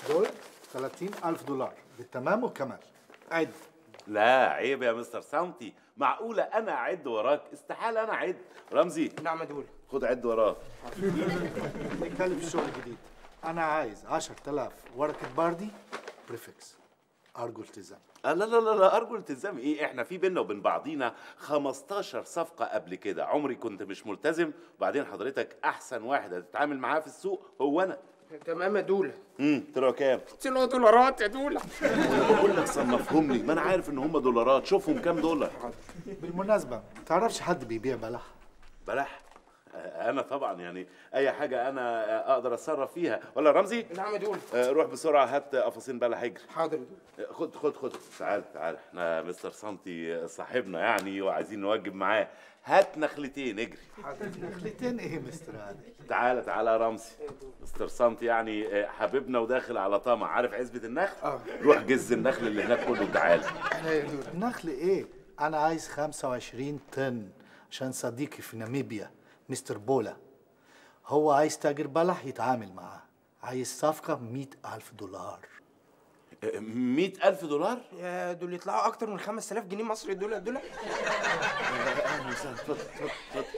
دول 30,000 دولار بالتمام والكمال. عد. لا عيب يا مستر ساونتي، معقولة أنا أعد وراك؟ استحالة أنا أعد. رمزي نعم يا دولة. خد عد وراه. نتكلم في الشغل الجديد. أنا عايز 10,000 ورقة باردي بريفكس. أرجو التزام. لا لا لا لا، أرجو التزام إيه؟ إحنا في بينا وبين بعضينا 15 صفقة قبل كده، عمري كنت مش ملتزم، وبعدين حضرتك أحسن واحد هتتعامل معاه في السوق هو أنا. تمام يا دولة. طلعوا كام؟ طلعوا دولارات يا دولة. أنا بقول لك صنفهم لي، ما أنا عارف إن هم دولارات، شوفهم كام دولار. بالمناسبة ما تعرفش حد بيبيع بلح؟ بلح؟ أنا طبعا يعني أي حاجة أنا أقدر أتصرف فيها، ولا رمزي؟ نعم يا دولة. روح بسرعة هات قفصين بلح اجري. حاضر يا دولة. خد تعال تعال، احنا مستر سانتي صاحبنا يعني وعايزين نوجب معاه. هات نخلتين اجري. نخلتين ايه مستر عادل؟ تعال يا رمزي. مستر سانتي يعني حبيبنا وداخل على طمع، عارف عزبة النخل؟ روح جز النخل اللي هناك كله وتعالى. النخل ايه؟ انا عايز 25 طن عشان صديقي في ناميبيا مستر بولا، هو عايز تاجر بلح يتعامل معاه، عايز صفقة 100,000 دولار. 100,000 دولار؟ يا دول يطلعوا أكتر من 5000 جنيه مصري دول يا دولة. أهلا وسهلا، اتفضل.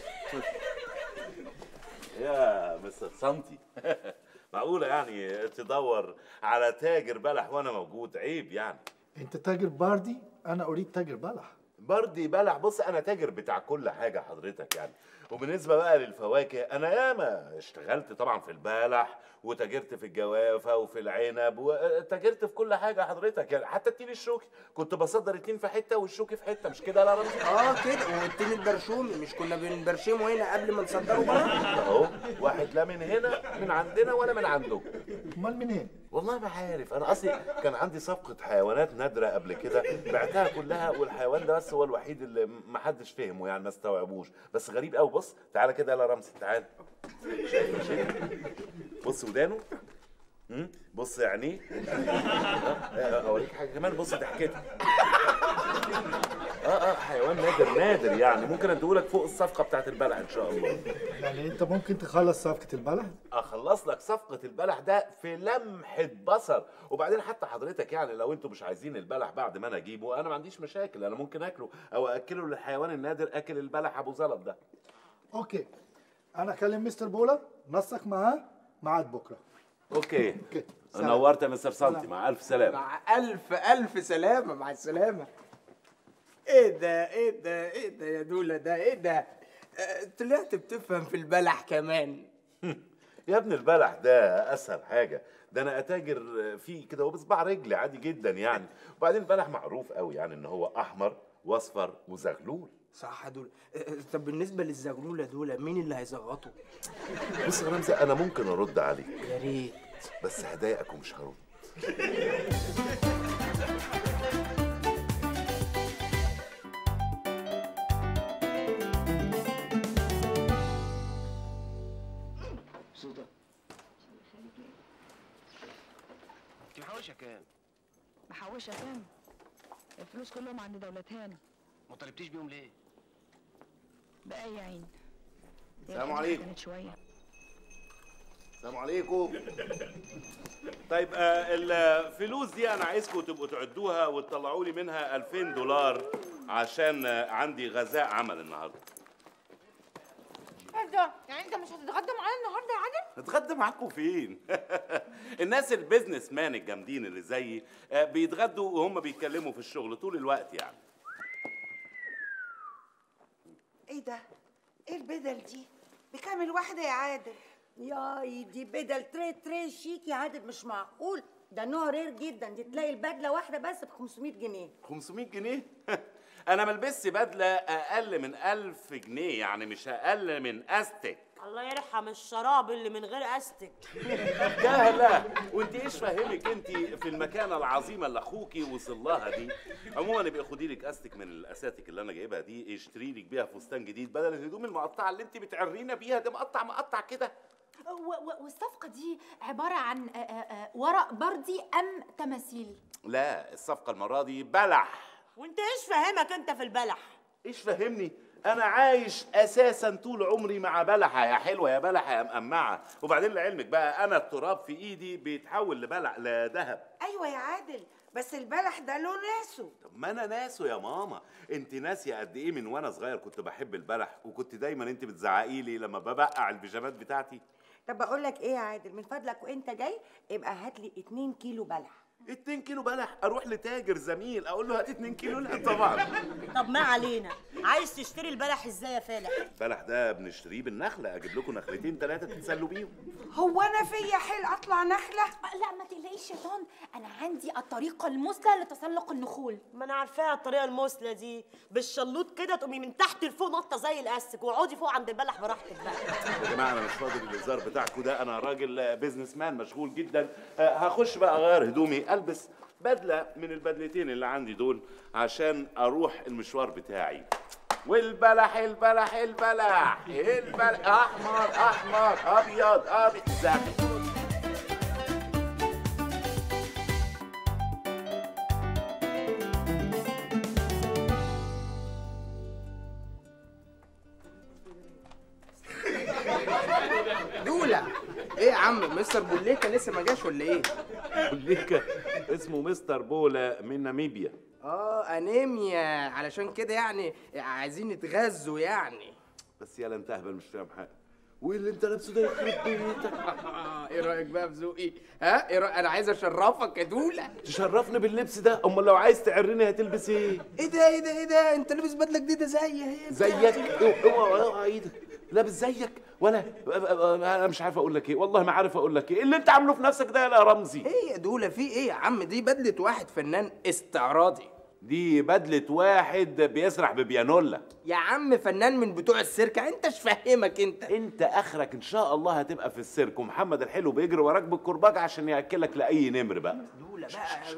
يا مستر سانتي معقولة يعني تدور على تاجر بلح وأنا موجود؟ عيب يعني. انت تاجر باردي، انا اريد تاجر بلح. بردي بلح؟ بص انا تاجر بتاع كل حاجه حضرتك يعني. وبالنسبه بقى للفواكه انا ياما اشتغلت طبعا في البلح، وتاجرت في الجوافه وفي العنب، وتاجرت في كل حاجه حضرتك يعني. حتى التين الشوكي كنت بصدر التين في حته والشوكي في حته، مش كده؟ لا رمزي كده. والتين البرشومي مش كنا بنبرشمه هنا قبل ما نصدره بره؟ اهو واحد لا من هنا من عندنا ولا من عندكم. امال منين؟ والله ما عارف، انا اصلي كان عندي صفقه حيوانات نادره قبل كده، بعتها كلها، والحيوان ده بس هو الوحيد اللي ما حدش فهمه يعني، ما استوعبوش. بس غريب قوي. بص تعالى كده يا رمزي، تعالى. شايف بص ودانه، بص عينيه، اوريك حاجه كمان، بص ضحكته. حيوان نادر يعني، ممكن اديهولك فوق الصفقه بتاعت البلح ان شاء الله. يعني انت ممكن تخلص صفقة البلح؟ اخلص لك صفقه البلح ده في لمحه بصر. وبعدين حتى حضرتك يعني لو انتوا مش عايزين البلح بعد ما انا اجيبه، انا ما عنديش مشاكل، انا ممكن اكله او اكله للحيوان النادر، اكل البلح ابو زلط ده. اوكي، انا اكلم مستر بولا، نسق معاه ميعاد بكره. اوكي. نورت يا مستر سانتي، مع الف سلامه. مع الف سلامه. مع السلامه. ايه ده يا دولة؟ ده ايه ده؟ طلعت بتفهم في البلح كمان. يا ابن البلح ده اسهل حاجه، ده انا اتاجر فيه كده وبصبع رجلي عادي جدا يعني. وبعدين البلح معروف قوي يعني ان هو احمر واصفر وزغلول. صح دول. طب بالنسبه للزغلوله دول مين اللي هيزغطوا؟ بص يا رمزي انا ممكن ارد عليك، يا ريت، بس هضايقك ومش هرد. محوشة كام؟ محوشة كام؟ الفلوس كلهم عند دولة هانم. ما طلبتيش بيهم ليه؟ بقى يا عين. السلام عليكم. كانت شوية. السلام عليكم. طيب الفلوس دي انا عايزكم تبقوا تعدوها وتطلعوا لي منها 2000 دولار عشان عندي غذاء عمل النهارده. ايه ده؟ يعني انت مش هتتغدى معانا النهارده يا عادل؟ اتغدى معاكم فين؟ الناس البيزنس مان الجامدين اللي زيي بيتغدوا وهم بيتكلموا في الشغل طول الوقت يعني. ايه ده؟ ايه البدل دي؟ بكام الواحدة يا عادل؟ ياي دي بدل تري شيك يا عادل، مش معقول، ده نوع رير جدا، دي تلاقي البدله واحده بس ب 500 جنيه. 500 جنيه؟ انا ملبسش بدله اقل من 1000 جنيه يعني، مش اقل من استك. الله يرحم الشراب اللي من غير استك. جاهله، وانت ايش فاهمك انت في المكانه العظيمه اللي اخوكي وصل لها دي؟ عموما يبقى خدي لك استك من الاساتك اللي انا جايبها دي، اشتري لك بيها فستان جديد بدل الهدوم المقطعه اللي انت بتعرينا بيها دي، مقطع كده. والصفقة دي عبارة عن ورق بردي أم تماثيل؟ لا الصفقه المره دي بلح. وانت ايش فاهمك انت في البلح؟ ايش فاهمني؟ انا عايش اساسا طول عمري مع بلحه يا حلوه يا بلحه يا مقمعه. وبعدين لعلمك بقى انا التراب في ايدي بيتحول لذهب. ايوه يا عادل، بس البلح ده له ناسه. طب ما انا ناسه يا ماما. انت ناسيه قد ايه من وانا صغير كنت بحب البلح، وكنت دايما انت بتزعقي لي لما ببقع البيجامات بتاعتي. طب بقول لك ايه يا عادل، من فضلك وانت جاي ابقى هات لي 2 كيلو بلح. 2 كيلو بلح؟ اروح لتاجر زميل اقول له هات 2 كيلو؟ لا طبعا. طب ما علينا، عايز تشتري البلح ازاي يا فالح؟ البلح ده بنشتريه بالنخله، اجيب لكم نخلتين 3 تتسلوا بيهم. هو انا فيا حيل اطلع نخله؟ لا ما تقلقيش يا طن، انا عندي الطريقه المثلى لتسلق النخول. ما انا عارفاها الطريقه المثلى دي، بالشلوط كده تقومي من تحت لفوق نطه زي الاستك، واقعدي فوق عند البلح براحتك بقى. يا جماعه انا مش فاضي للهزار بتاعكم ده، انا راجل بيزنس مان مشغول جدا. هخش بقى اغير هدومي، البس بدله من البدلتين اللي عندي دول عشان اروح المشوار بتاعي. والبلح البلح البلح البلح احمر احمر ابيض ابيض زرق. دولة ايه يا عم، مستر بوليكا لسه ما جاش ولا ايه؟ بوليكا اسمه مستر بولا من ناميبيا. انيميا، علشان كده يعني عايزين نتغذوا يعني. بس يالا انت اهبل مش فاهم حاجه. وايه اللي انت لابسه ده يخرب بيتك؟ ايه رايك بقى في ذوقي؟ ها ايه رأيك؟ انا عايز اشرفك يا دولة. تشرفني باللبس ده؟ امال لو عايز تعرني هتلبس ايه؟ ايه ده ايه ده ايه ده؟ انت لابس بدله جديده زي اهي. زيك؟ اوعى ايدك، لابس زيك ولا انا مش عارف اقول لك ايه، والله ما عارف اقول لك ايه اللي انت عامله في نفسك ده يا رمزي. ايه يا دولة في ايه يا عم؟ دي بدله واحد فنان استعراضي. دي بدله واحد بيسرح ببيانولا يا عم، فنان من بتوع السيركه، انتش فاهمك انت اخرك ان شاء الله هتبقى في السيرك، ومحمد الحلو بيجري وراك بالكرباج عشان ياكلك لاي نمر بقى. دولة بقى.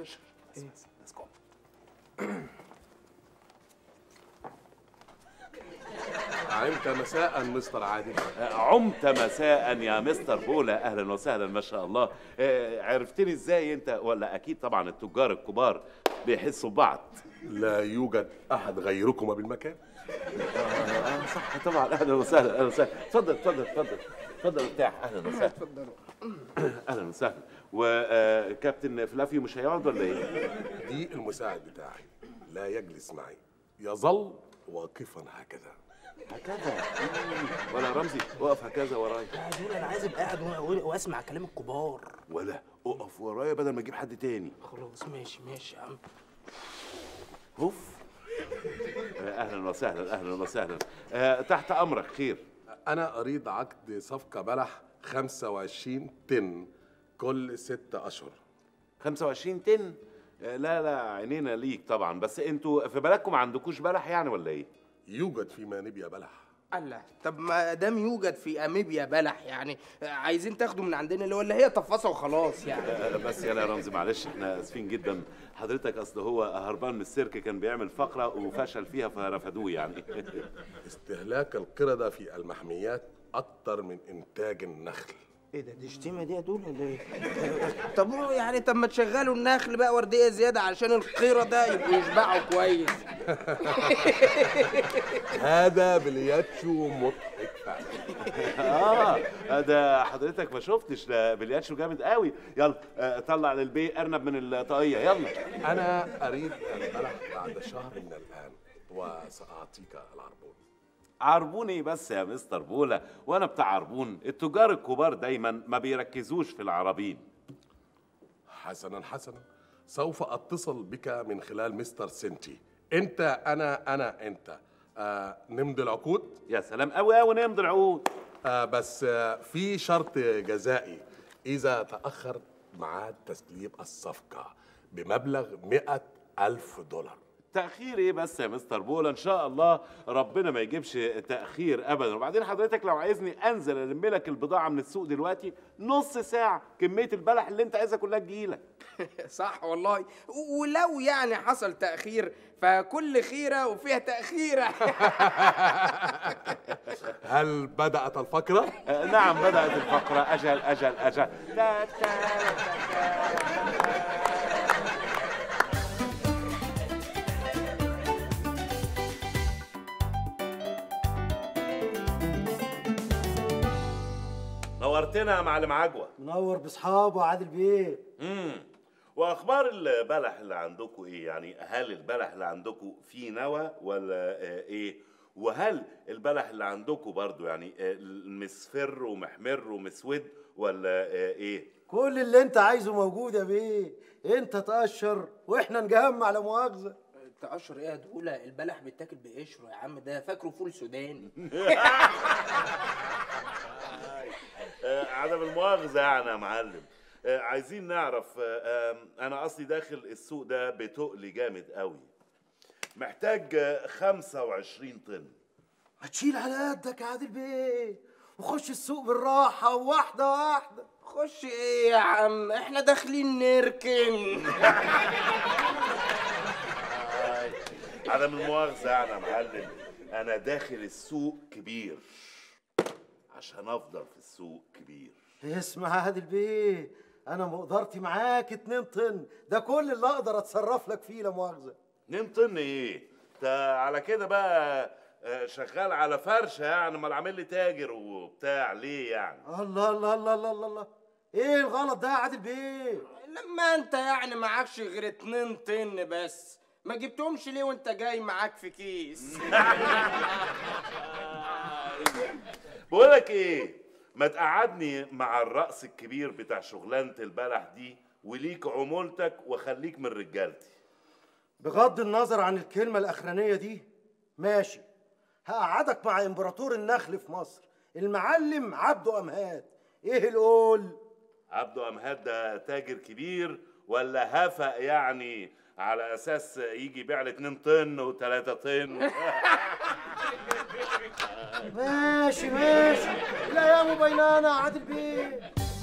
عمت مساء مستر عادل. عمت مساء يا مستر بولا، اهلا وسهلا ما شاء الله. عرفتني ازاي انت؟ ولا اكيد طبعا التجار الكبار بيحسوا ببعض. لا يوجد احد غيركما بالمكان. صح طبعا، اهلا وسهلا اهلا وسهلا. اتفضل اتفضل اتفضل اتفضل ارتاح. اهلا وسهلا. اتفضلوا. اهلا وسهلا. وكابتن فلافيو مش هيقعد ولا ايه؟ دي المساعد بتاعي، لا يجلس معي، يظل واقفا هكذا. هكذا؟ ولا رمزي وقف هكذا ورايا. يا دول انا عايز ابقى قاعد واسمع كلام الكبار. ولا اقف ورايا بدل ما اجيب حد تاني. خلاص ماشي ماشي يا عم. هوف. اهلا وسهلا اهلا وسهلا. تحت امرك، خير. انا اريد عقد صفقه بلح 25 طن كل 6 اشهر. 25 طن؟ لا لا عينينا ليك طبعا، بس انتوا في بلدكم ما عندكوش بلح يعني ولا ايه؟ يوجد في ناميبيا بلح. الله، طب ما دام يوجد في اميبيا بلح يعني عايزين تاخدوا من عندنا اللي ولا هي تفاصيل وخلاص يعني؟ بس يا رمزي معلش احنا اسفين جدا حضرتك، اصل هو هربان من السيرك كان بيعمل فقره وفشل فيها فرفدوه يعني. استهلاك القردة في المحميات اكتر من انتاج النخل. ايه ده؟ دي شتيمه دي يا دول ولا ايه؟ طب يعني طب ما تشغلوا النخل بقى ورديه زياده علشان القيره ده يبقوا يشبعوا كويس. هذا بلياتشو مضحك فعلا. ده حضرتك ما شفتش، ده بلياتشو جامد قوي. يلا طلع للبي ارنب من الطاقيه يلا. انا اريد البلح بعد شهر من الان وساعطيك العربون. عربوني بس يا مستر بولا، وانا بتاع عربون؟ التجار الكبار دايما ما بيركزوش في العربين. حسنا حسنا، سوف اتصل بك من خلال مستر سنتي. انت انا انت. نمضي العقود؟ يا سلام قوي قوي نمضي العقود. بس في شرط جزائي، اذا تاخر ميعاد تسليم الصفقه بمبلغ $100,000. تأخير ايه بس يا مستر بولا؟ ان شاء الله ربنا ما يجيبش تأخير ابدا. وبعدين حضرتك لو عايزني انزل الم لك البضاعة من السوق دلوقتي نص ساعة كمية البلح اللي انت عايزها كلها تجيلك. صح والله، ولو يعني حصل تأخير فكل خيرة وفيها تأخيرة. هل بدأت الفقرة؟ نعم بدأت الفقرة. أجل أجل أجل. نورتنا يا معلم عجوه. منور باصحابه عادل بيه. واخبار البلح اللي عندكم ايه؟ يعني هل البلح اللي عندكم فيه نوى ولا ايه؟ وهل البلح اللي عندكم برضو يعني مصفر ومحمر ومسود ولا ايه؟ كل اللي انت عايزه موجود يا بيه. انت تقشر واحنا نجمع لا مؤاخذه. تقشر ايه يا دوله؟ البلح بيتاكل بقشره يا عم، ده فاكره فول سوداني. عدم المؤاخذه يعني يا معلم. عايزين نعرف، انا اصلي داخل السوق ده بتقلي جامد قوي، محتاج 25 طن. هتشيل على قدك يا عادل بيه وخش السوق بالراحه واحده واحده. خش ايه يا عم؟ احنا داخلين نركن. عدم المؤاخذه يعني يا معلم، انا داخل السوق كبير عشان افضل في السوق كبير. اسمع يا عادل بيه، انا مقدرتي معاك 2 طن، ده كل اللي اقدر اتصرف لك فيه لا مؤاخذه. 2 طن ايه؟ انت على كده بقى شغال على فرشه يعني؟ امال عامل لي تاجر وبتاع ليه يعني؟ الله الله الله الله الله، ايه الغلط ده يا عادل بيه؟ لما انت يعني معكش غير 2 طن بس، ما جبتهمش ليه وانت جاي معاك في كيس؟ بقولك ايه، ما تقعدني مع الرأس الكبير بتاع شغلانة البلح دي وليك عمولتك وخليك من رجالتي. بغض النظر عن الكلمة الأخرانية دي ماشي، هقعدك مع إمبراطور النخل في مصر المعلم عبده أمهات. إيه القول؟ عبده أمهات ده تاجر كبير ولا هفق يعني على أساس يجي يبيع لي 2 طن و3 طن؟ ماشي ماشي، الأيام بينانا يا عادل بيه.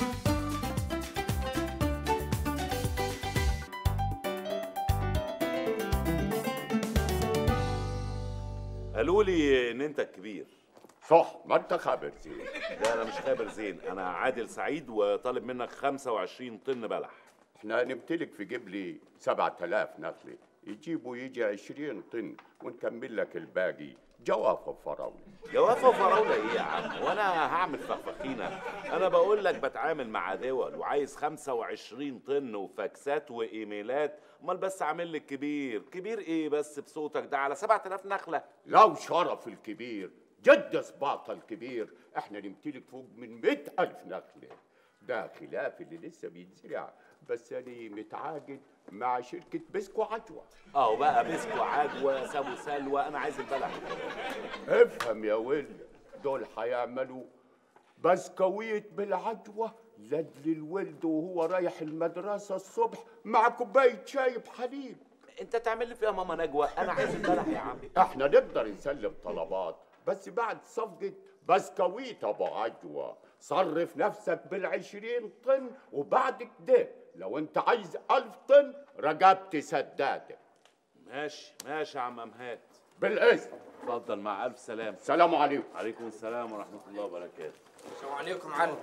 قالوا لي ان انت الكبير. صح، ما انت خابر زين. لا انا مش خابر زين، انا عادل سعيد وطالب منك 25 طن بلح. احنا نمتلك في جبلي 7000 نخله، يجي 20 طن ونكمل لك الباقي جوافه وفراوله. جوافه وفراوله ايه يا عم؟ وانا هعمل فخفخينه؟ انا بقول لك بتعامل مع دول وعايز 25 طن وفاكسات وايميلات، امال بس عامل لي الكبير. كبير ايه بس بصوتك ده على 7000 نخله؟ لو شرف الكبير جد سباط الكبير، احنا نمتلك فوق من 100,000 نخله. ده خلاف اللي لسه بيتزرع، بس انا متعاقد مع شركه بسكو عجوه. اهو بقى بسكو عجوه سابو سلوى، انا عايز البلح. افهم يا ولد، دول هيعملوا بسكويت بالعجوه لأجل الولد وهو رايح المدرسه الصبح مع كوبايه شاي بحليب. انت تعمل لي فيها ماما نجوى؟ انا عايز البلح يا عم. احنا نقدر نسلم طلبات بس بعد صفقه بسكويت ابو عجوه. صرف نفسك بال20 طن وبعد كده لو انت عايز 1000 طن رقبتي سداده. ماشي ماشي يا عم امهات. بالاذن. اتفضل مع الف سلامه. السلام عليكم. عليكم السلام ورحمه الله وبركاته. السلام عليكم معلم.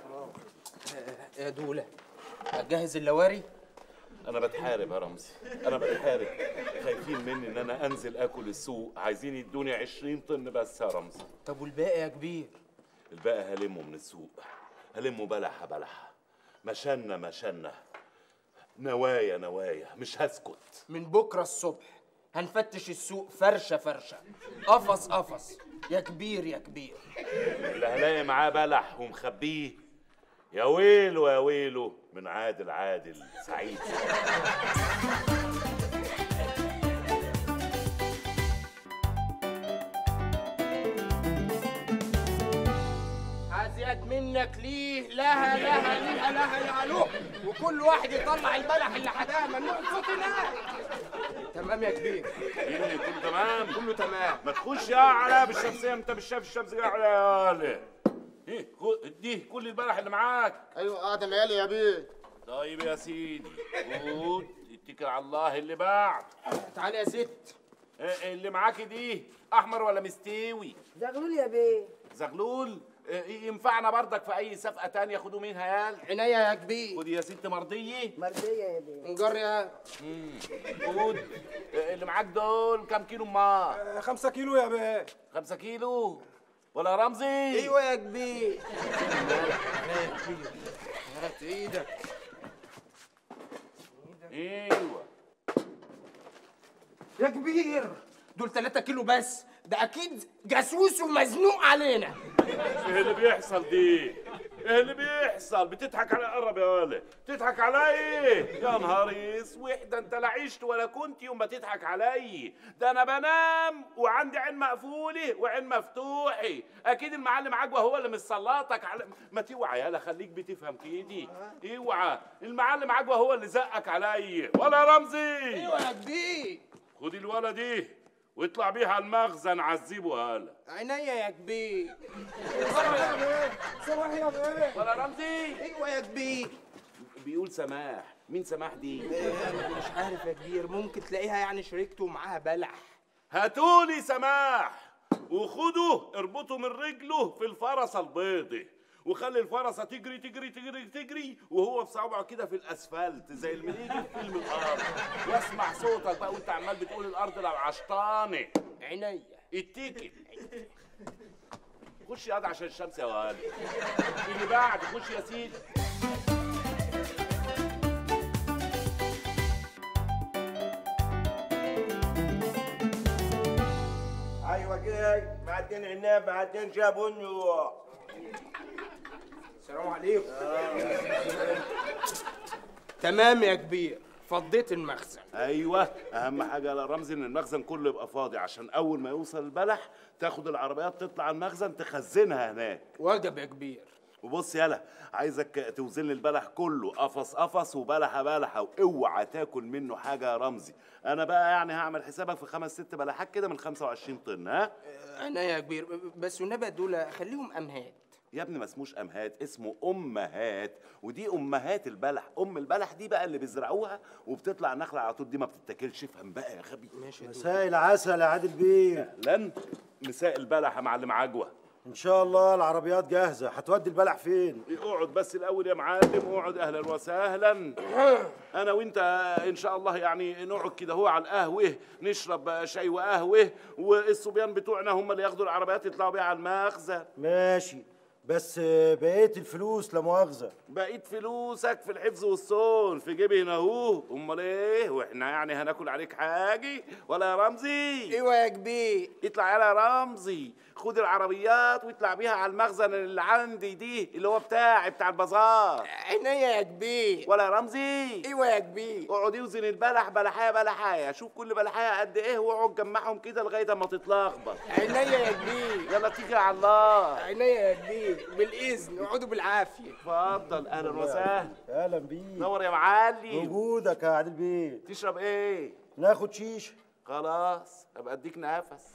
يا دوله هتجهز اللواري؟ انا بتحارب يا رمزي، انا بتحارب. خايفين مني ان انا انزل اكل السوق، عايزين يدوني 20 طن بس يا رمزي. طب والباقي يا كبير؟ الباقي هلمه من السوق، هلمه بلحه بلحه، مشنه مشنه، نوايا نوايا، مش هسكت. من بكره الصبح هنفتش السوق فرشه فرشه، قفص قفص، يا كبير يا كبير. اللي هلاقي معاه بلح ومخبيه يا ويله يا ويله من عادل سعيد. ازيد منك ليه لها لها ليها لها يا له، وكل واحد يطلع البلح اللي حداه ممنوع صوت هناك. تمام يا كبير؟ ايه كله تمام؟ كله تمام. ما تخش يا علاء بالشمسيه، انت مش شايف الشمس جايه على ايه؟ دي كل البلح اللي معاك. ايوه ادم عيالي يا بيه. طيب يا سيدي خد اتكل على الله. اللي بعد تعالي يا ست. اللي معاكي دي احمر ولا مستوي؟ زغلول يا بيه. زغلول ينفعنا بردك في اي صفقه تانية. خدوا منها يال. عينيا يا كبير. خد يا ست مرضيه. مرضيه يا بيه. نجر يا خد. اللي معاك دول كام كيلو؟ ما 5 كيلو يا بيه. 5 كيلو ولا رمزي؟ ايوه يا كبير. اخير. هات ايدك. ايوه يا كبير دول 3 كيلو بس، ده اكيد جاسوس ومزنوق علينا. ايه اللي بيحصل دي؟ ايه اللي بيحصل؟ بتضحك على قرب يا ولد، بتضحك على ايه؟ يا نهار اسود، ده انت لا عشت ولا كنت يوم ما تضحك علي. ده انا بنام وعندي عين مقفوله وعين مفتوحه. اكيد المعلم عجوه هو اللي مسلطك على. ما توعى يالا، خليك بتفهم كده. اوعى، المعلم عجوه هو اللي زقك علي ولا رمزي؟ ايوه يا كبير. خد الولا دي واطلع بيها على المخزن عذبه هلا. عينيا يا كبير. سماح يا بيه. ولا رمزي؟ ايوه يا كبير. بيقول سماح. مين سماح دي؟ مش عارف يا كبير، ممكن تلاقيها يعني شريكته ومعاها بلح. هاتولي سماح وخدوه اربطه من رجله في الفرسه البيضة، وخلي الفرسه تجري تجري تجري تجري وهو بصابعه كده في الاسفلت زي المليجي في فيلم الارض، واسمع صوتك بقى وانت عمال بتقول الارض لو عشطانه. عينيا. اتكل. خش ياض عشان الشمس يا ولد. اللي بعد خش يا سيدي. ايوه جاي. معدين عناب، معدين جابونيو. السلام عليكم. تمام يا كبير، فضيت المخزن. ايوه، اهم حاجه يا رمزي ان المخزن كله يبقى فاضي عشان اول ما يوصل البلح تاخد العربيات تطلع المخزن تخزنها هناك. واجب يا كبير. وبص يالا، عايزك توزن لي البلح كله قفص قفص وبلحه بلحه، واوعى تاكل منه حاجه يا رمزي. انا بقى يعني هعمل حسابك في 5 6 بلحات كده من 25 طن. ها؟ انا يا كبير، بس والنبي دول خليهم امهات. يا ابني ما اسموش امهات، اسمه امهات، ودي امهات البلح. ام البلح دي بقى اللي بيزرعوها وبتطلع نخله على طول، دي ما بتتاكلش. افهم بقى يا غبي. ماشي. مساء العسل يا عادل بيه. اهلا. مساء البلح يا معلم عجوه. ان شاء الله العربيات جاهزه. هتودي البلح فين؟ اقعد بس الاول يا معلم، اقعد. اهلا وسهلا. انا وانت ان شاء الله يعني نقعد كده هو على القهوه، نشرب شاي وقهوه، والصبيان بتوعنا هم اللي ياخدوا العربيات يطلعوا بيها على المخزن. ماشي، بس بقيت الفلوس لا مؤاخذه. بقيت فلوسك في الحفظ والصون في جيبي هنا اهو. امال ايه؟ واحنا يعني هناكل عليك حاجه ولا يا رمزي؟ ايوه يا كبير. اطلع يلا يا رمزي، خد العربيات واطلع بيها على المخزن اللي عندي دي اللي هو بتاع البازار. عينيا يا كبير. ولا يا رمزي؟ ايوه يا كبير. اقعد اوزن البلح بلحايه بلحايه، شوف كل بلحايه قد ايه واقعد جمعهم كده لغايه اما تتلخبط. عينيا يا كبير. يلا اتكل على الله. عينيا يا كبير. بالاذن، اقعدوا بالعافيه. اتفضل. اهلا وسهلا. اهلا بيه. نور يا معلم. وجودك يا عادل بيه. تشرب ايه؟ ناخد شيشه. خلاص ابقى اديك نفس.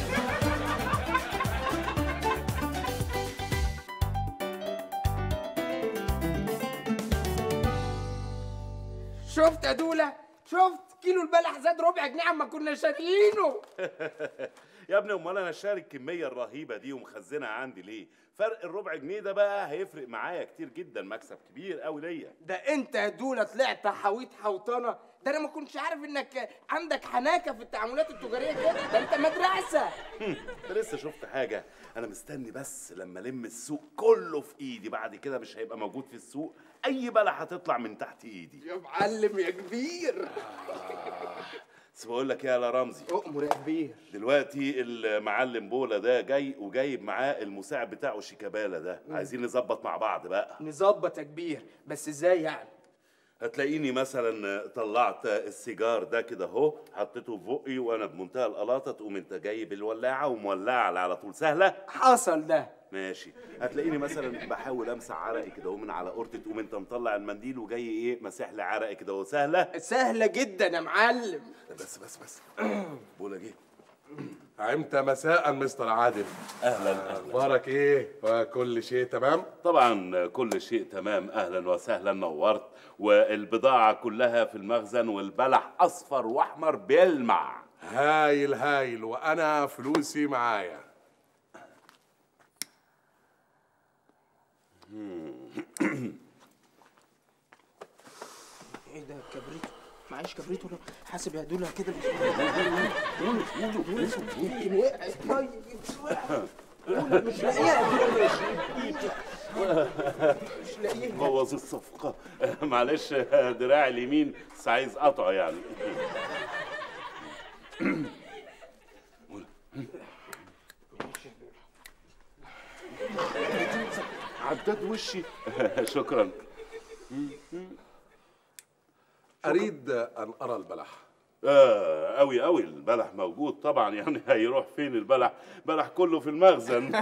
شفت يا دوله؟ شفت كيلو البلح زاد ربع جنيه عما كنا شاريينه. يا ابني امال انا شاري الكميه الرهيبه دي ومخزنها عندي ليه؟ فرق الربع جنيه ده بقى هيفرق معايا كتير جدا، مكسب كبير قوي ليا. ده انت يا دوله طلعت حويط حوطنه. ده انا ما كنتش عارف انك عندك حناكه في التعاملات التجاريه كده. ده انت مدرسه. انت لسه شفت حاجه؟ انا مستني بس لما الم السوق كله في ايدي، بعد كده مش هيبقى موجود في السوق اي بلح هتطلع من تحت ايدي. يا معلم يا كبير. بس بقول لك يا رمزي، اؤمر يا كبير. دلوقتي المعلم بولا ده جاي وجايب معاه المساعد بتاعه شيكابالا ده، عايزين نظبط مع بعض بقى. نظبط يا كبير، بس ازاي يعني؟ هتلاقيني مثلا طلعت السيجار ده كده اهو، حطيته في بقي وانا بمنتهى القلاطه، تقوم انت جايب الولاعه ومولعه على طول. سهله؟ حصل ده. ماشي. هتلاقيني مثلا بحاول امسح عرقي كده اهو من على قرطه، تقوم انت مطلع المنديل وجاي ايه ماسح لي عرقي كده اهو. سهله؟ سهله جدا يا معلم. بس بولا جه. عمت مساء مستر عادل. اهلا. اخبارك ايه؟ وكل شيء تمام؟ طبعا كل شيء تمام. اهلا وسهلا، نورت. والبضاعه كلها في المخزن والبلح اصفر واحمر بيلمع. هايل هايل، وانا فلوسي معايا. ايه ده كبريت؟ معيش كبريت ولا حاسب يا دوله كده. يمكن وقعت. طيب مش لاقيها. مش لاقيها. بوظ الصفقة. معلش دراعي اليمين بس عايز قطعه يعني. عداد وشي. شكرا. أريد أن أرى البلح. أوي أوي البلح موجود طبعا، يعني هيروح فين البلح؟ بلح كله في المخزن.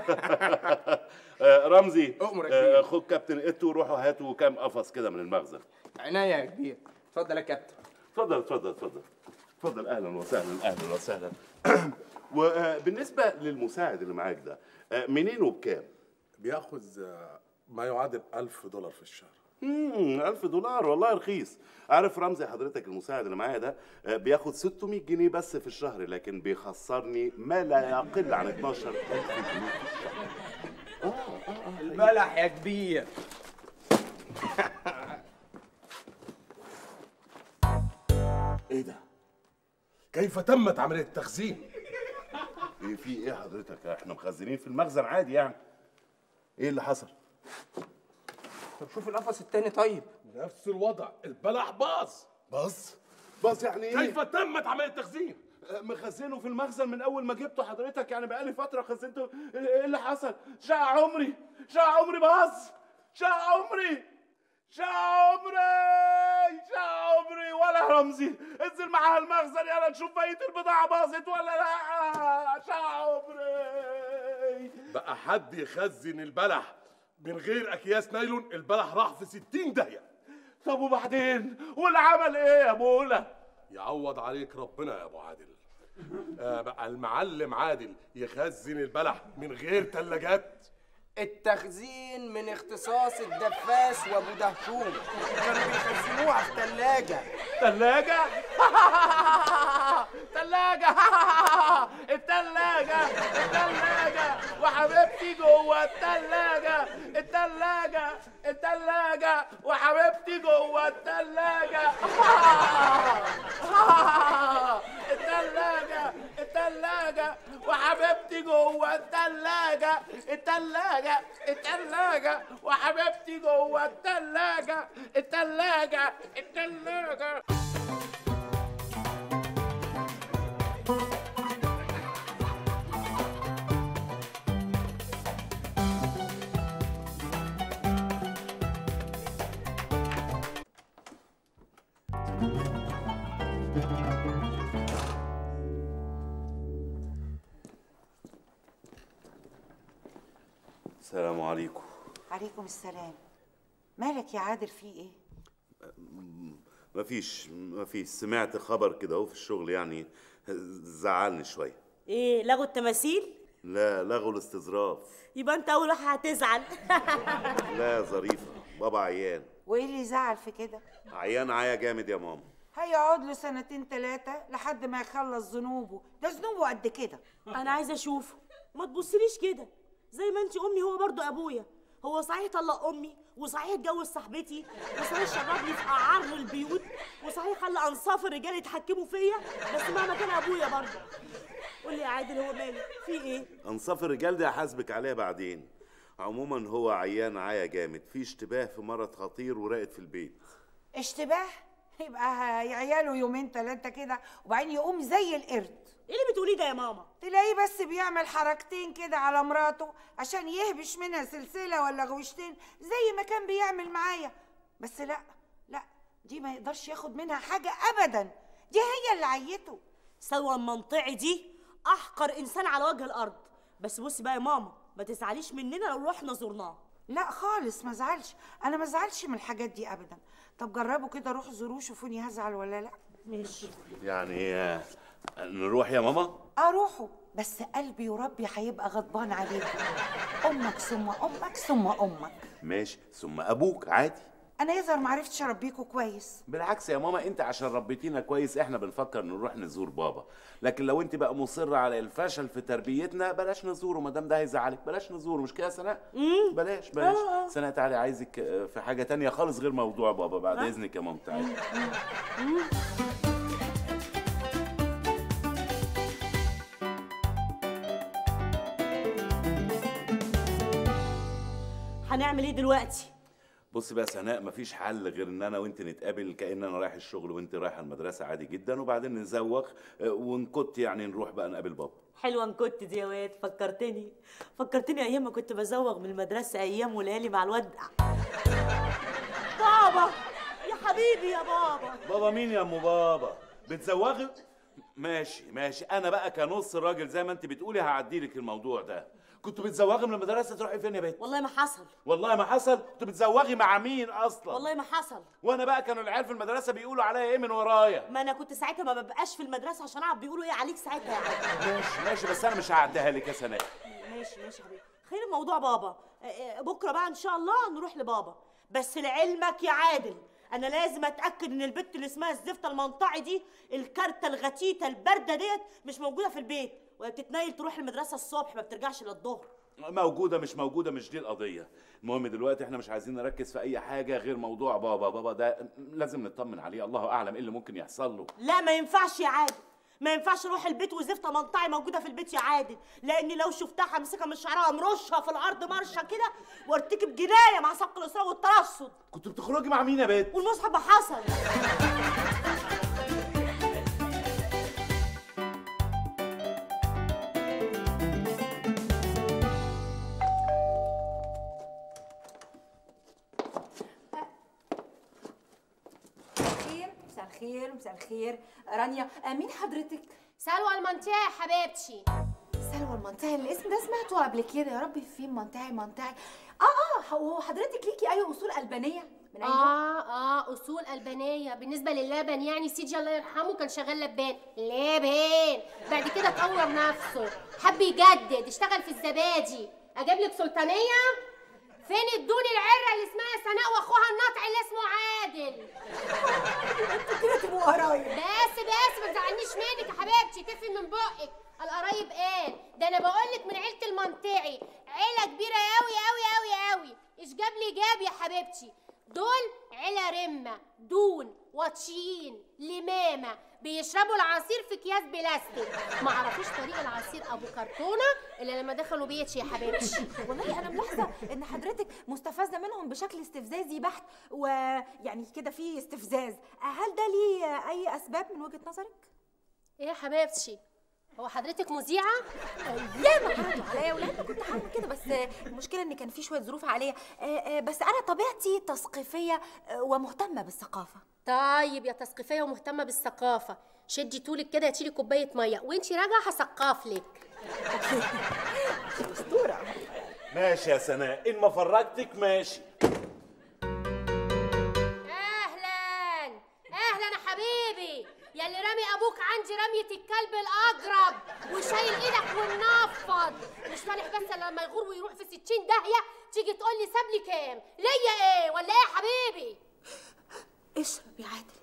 رمزي خد كابتن إتو وروحوا هاتوا كام قفص كده من المخزن. عناية يا كبير. اتفضل يا كابتن. اتفضل اتفضل اتفضل اتفضل. أهلا وسهلا أهلا وسهلا. وبالنسبة للمساعد اللي معاك ده منين وبكام؟ بياخذ ما يعادل $1000 في الشهر. $1000 والله رخيص. عارف رمزي حضرتك المساعد اللي معايا ده بياخد 600 جنيه بس في الشهر، لكن بيخسرني ما لا يقل عن 12,000 جنيه في الشهر. البلح يا كبير. ايه ده؟ كيف تمت عملية التخزين؟ ايه في ايه حضرتك؟ احنا مخزنين في المخزن عادي يعني. ايه اللي حصل؟ طب شوف القفص التاني طيب. نفس الوضع، البلح باظ. باظ يعني ايه؟ كيف تمت عملية التخزين؟ مخزنه في المخزن من اول ما جبته حضرتك، يعني بقالي فترة خزنته. ايه اللي حصل؟ شقة عمري باظ. شقة عمري ولا رمزي انزل معاها المخزن يلا نشوف بقية البضاعة باظت ولا لا. شقة عمري. بقى حد يخزن البلح من غير اكياس نايلون؟ البلح راح في 60 داهية. طب وبعدين؟ والعمل ايه يا بولا؟ يعوض عليك ربنا يا ابو عادل. بقى المعلم عادل يخزن البلح من غير ثلاجات. التخزين من اختصاص الدفاس وابو دهشوم، كانوا بيخزنوها في ثلاجة. الثلاجة وحبيبتي جوه الثلاجة وحبيبتي جوه الثلاجة. الثلاجة وحبيبتي جوه الثلاجة وحبيبتي جوه الثلاجة. السلام عليكم. عليكم السلام. مالك يا عادل في ايه؟ مفيش سمعت خبر كده اهو في الشغل يعني زعلني شويه. ايه لغوا التماثيل؟ لا لغوا الاستظراف. يبقى انت اول واحد هتزعل. لا ظريفه، بابا عيان. وايه اللي يزعل في كده؟ عيان عيا جامد يا ماما. هيقعد له 2 3 لحد ما يخلص ذنوبه، ده ذنوبه قد كده. انا عايزه اشوفه. ما تبصليش كده، زي ما انت امي هو برضو ابويا. هو صحيح طلق امي، وصحيح اتجوز صاحبتي، وصحيح شربني في قعر البيوت، وصحيح خلى انصاف الرجال يتحكموا فيا، بس مهما كان ابويا برضو. قول لي يا عادل هو ماله؟ في ايه؟ انصاف الرجال دي هحاسبك عليها بعدين. عموما هو عيان عيا جامد، في اشتباه في مرض خطير وراقد في البيت. اشتباه؟ يبقى عياله 2 3 كده وبعدين يقوم زي القرد. ايه اللي بتقوليه ده يا ماما؟ تلاقيه بس بيعمل حركتين كده على مراته عشان يهبش منها سلسله ولا غوشتين زي ما كان بيعمل معايا. بس لا دي ما يقدرش ياخد منها حاجه ابدا، دي هي اللي عيته. سلوى المنطعي دي احقر انسان على وجه الارض. بس بصي بقى يا ماما، ما تزعليش مننا لو رحنا زرناه. لا خالص ما ازعلش، انا ما ازعلش من الحاجات دي ابدا. طب جربوا كده، روحوا زوروه شوفوني هزعل ولا لا. ماشي يعني نروح يا ماما؟ روحوا، بس قلبي وربي هيبقى غضبان عليك. امك ثم امك ثم امك. ماشي، ثم ابوك عادي. انا يظهر ما عرفتش اربيكوا كويس. بالعكس يا ماما، انت عشان ربيتينا كويس احنا بنفكر نروح نزور بابا، لكن لو انت بقى مصره على الفشل في تربيتنا بلاش نزوره، ما دام ده هيزعلك بلاش نزوره. مش كده يا سناء؟ بلاش سناء تعالي، عايزك في حاجه تانية خالص غير موضوع بابا بعد اذنك يا ماما. تعالي. هنعمل ايه دلوقتي؟ بص بقى سناء، مفيش حل غير ان انا وانت نتقابل كأن انا رايح الشغل وانت رايحه المدرسه عادي جدا، وبعدين نزوغ ونكت يعني نروح بقى نقابل بابا. حلوه نكت دي يا واد، فكرتني ايام ما كنت بزوغ من المدرسه، ايام وليالي مع الواد بابا. يا حبيبي يا بابا. بابا مين يا ام بابا؟ بتزوغي؟ ماشي، انا بقى كنص راجل زي ما انت بتقولي هعديلك الموضوع ده. كنت بتزوغي من المدرسه تروحي فين يا بنت؟ والله ما حصل. والله ما حصل؟ كنت بتزوغي مع مين اصلا؟ والله ما حصل. وانا بقى كانوا العيال في المدرسه بيقولوا عليا ايه من ورايا؟ ما انا كنت ساعتها ما ببقاش في المدرسه عشان اعرف بيقولوا ايه عليك ساعتها يا عم. ماشي بس انا مش هعديها لك يا سناء. ماشي يا حبيبي، خلينا موضوع بابا. بكره بقى ان شاء الله نروح لبابا، بس لعلمك يا عادل انا لازم اتاكد ان البت اللي اسمها الزفته المنطعي دي، الكارته الغتيته البارده ديت، مش موجوده في البيت، وهي بتتنيل تروح المدرسه الصبح ما بترجعش للظهر. موجوده مش دي القضيه. المهم دلوقتي احنا مش عايزين نركز في اي حاجه غير موضوع بابا ده لازم نطمن عليه، الله اعلم ايه اللي ممكن يحصل له. لا ما ينفعش يا عادل، ما ينفعش اروح البيت وزفته منطعي موجوده في البيت يا عادل، لاني لو شفتها همسكها من شعرها امرشها في الارض مرشه كده وارتكب جنايه مع سبق الاصرار والترصد. كنت بتخرجي مع مين يا بنت؟ والمصحف ما حصل. مساء الخير رانيا. مين حضرتك؟ سلوى المنطقة يا حبيبتي. سلوى المنطقة، الاسم ده سمعته قبل كده. يا ربي فين منطقي. هو حضرتك ليكي اي اصول ألبانية من اي نوع؟ اصول ألبانية. بالنسبة للبن يعني سيدي الله يرحمه كان شغال لبان، بعد كده طور نفسه، حب يجدد، اشتغل في الزبادي. اجيب لك سلطانية؟ فين الدون العرة اللي اسمها سناء واخوها الناطع اللي اسمه عادل؟ انتوا كده تبقوا قرايب. بس ما تزعلنيش منك يا حبيبتي، تفي من بقك. القرايب ايه؟ ده انا بقولك من عيلة المنطعي، عيلة كبيرة قوي. ايش جاب يا حبيبتي؟ دول عيلة رمة، دون، وطشيين، لمامة، بيشربوا العصير في اكياس بلاستيك. ما عرفوش طريق العصير ابو كرتونه الا لما دخلوا بيتي يا حبيبتي. والله انا ملاحظه ان حضرتك مستفزه منهم بشكل استفزازي بحت، ويعني كده في استفزاز. هل ده ليه اي اسباب من وجهه نظرك؟ ايه يا حبيبتي؟ هو حضرتك مذيعه؟ ياما عرضوا عليا ولما كنت هعمل كده، بس المشكله ان كان في شويه ظروف عليا. بس انا طبيعتي تثقيفيه ومهتمه بالثقافه. طيب يا تثقيفيه ومهتمه بالثقافه، شدي طولك كده هاتيلي كوبايه ميه وانتي راجعه هثقف لك. اسطوره. ماشي يا سناء، ان ما فرجتك ماشي. اهلا يا حبيبي، يا اللي رامي ابوك عندي رميه الكلب الاجرب وشايل ايدك والنفض، مش فالح بس لما يغور ويروح في 60 داهيه تيجي تقول لي ساب لي كام؟ ليا ايه ولا ايه يا حبيبي؟ اشرب يا عادل.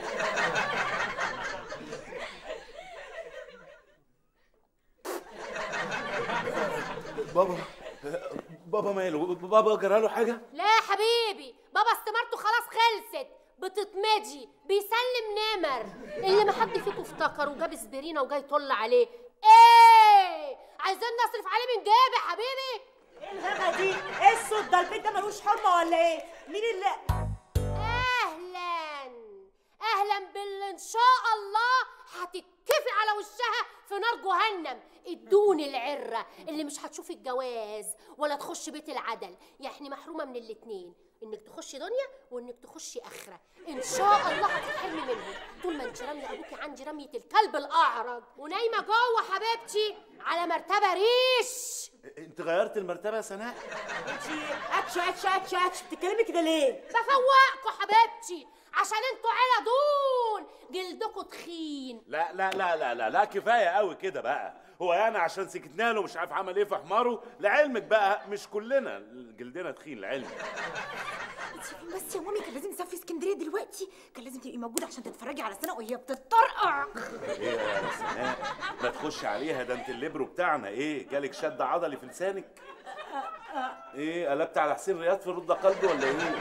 بابا ماله؟ بابا جرى له حاجه؟ لا يا حبيبي، بابا استمارته خلاص خلصت، بتتمدي، بيسلم نمر. اللي ما حد فيكم افتكر وجاب اسبرينه وجاي يطل عليه. ايه عايزين نصرف عليه من جيبي يا حبيبي؟ ايه الغبا دي؟ ايه الصوت ده؟ البيت ده ملوش حرمه ولا ايه؟ مين اللي اهلا باللي ان شاء الله هتتكفي على وشها في نار جهنم، الدون العره اللي مش هتشوف الجواز ولا تخش بيت العدل، يعني محرومه من الاتنين، انك تخشي دنيا وانك تخشي اخره. ان شاء الله هتتحرمي منهم طول ما انت راميه ابوكي عندي رميه الكلب الاعرج ونايمه جوه حبيبتي على مرتبه ريش. انت غيرت المرتبه يا سناء؟ انت اتش بتتكلمي كده ليه؟ بفوقكوا حبيبتي عشان انتوا عيله دون جلدكوا تخين. لا كفايه قوي كده بقى. هو يعني عشان سكتنا له مش عارف عمل ايه في حماره؟ لعلمك بقى مش كلنا جلدنا تخين لعلمك. بس يا مامي كان لازم نسافر اسكندريه دلوقتي، كان لازم تبقي موجوده عشان تتفرجي على سناء وهي بتطرقع. ايه يا سناء ما تخش عليها، ده انت الليبرو بتاعنا. ايه جالك شد عضلي في لسانك؟ ايه قلبت على حسين رياض في رد قلبي ولا ايه؟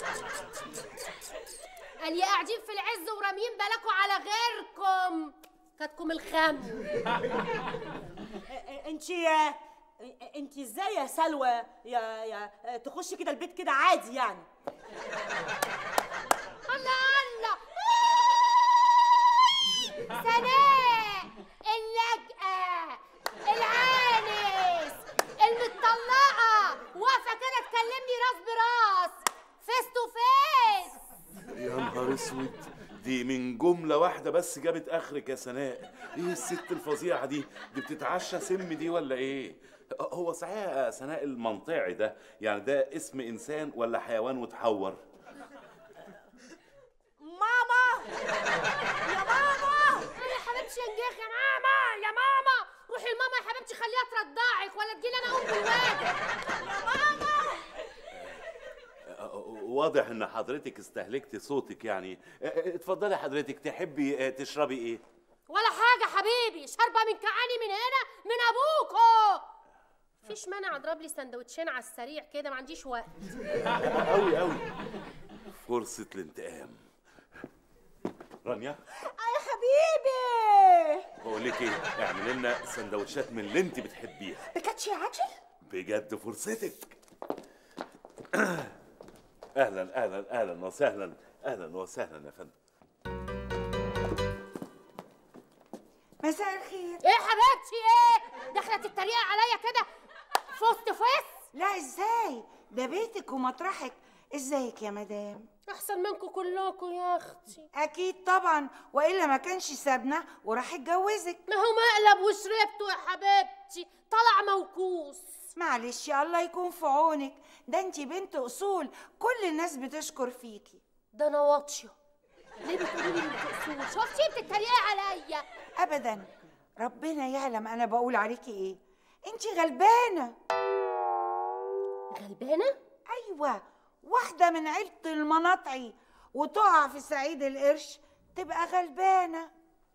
قال يا قاعدين في العز وراميين بالكوا على غيركم، كاتكم الخم. انت ازاي يا سلوى يا تخشي كده البيت كده عادي يعني؟ الله سناء اللاجئة العانس المتطلقة واقفة كده تكلمني راس براس فيس تو فيس. يا نهار اسود، دي من جملة واحدة بس جابت اخرك يا سناء. ايه الست الفظيعة دي بتتعشى سم دي ولا ايه؟ هو صحيح يا سناء المنطعي ده يعني ده اسم انسان ولا حيوان وتحور؟ ماما يا ماما يا حبيبتي يا نجيخ يا ماما يا ماما روحي لماما يا حبيبتي خليها ترضعك ولا تجيلي انا اقوم بالواجب يا ماما. واضح ان حضرتك استهلكتي صوتك يعني. اتفضلي حضرتك، تحبي تشربي ايه؟ ولا حاجة حبيبي، شاربة من كعاني من هنا من ابوكو. مفيش مانع اضرب لي سندوتشين على السريع كده، ما عنديش وقت. قوي قوي فرصة الانتقام. رانيا يا حبيبي بقول لك ايه، اعملي لنا سندوتشات من اللي انت بتحبيها. بكاتشي عجل بجد فرصتك. اهلا اهلا اهلا وسهلا، اهلا وسهلا يا فندم. مساء الخير. ايه حبيبتي ايه؟ داخله تتريقي عليا كده فوست فيس؟ لا ازاي، ده بيتك ومطرحك. ازيك يا مدام؟ احسن منكم كلكم يا اختي. اكيد طبعا، والا ما كانش سابنا وراح اتجوزك. ما هو مقلب وشربته يا حبيبتي، طلع موكوس. معلش الله يكون في عونك، ده انتي بنت اصول كل الناس بتشكر فيكي. ده انا واطيه. ليه بتقولي لي بنت اصول؟ شفتي بتتريقي عليا؟ ابدا، ربنا يعلم انا بقول عليكي ايه. انتي غلبانه. غلبانه؟ ايوه، واحده من عيله المناطعي وتقع في صعيد القرش تبقى غلبانه.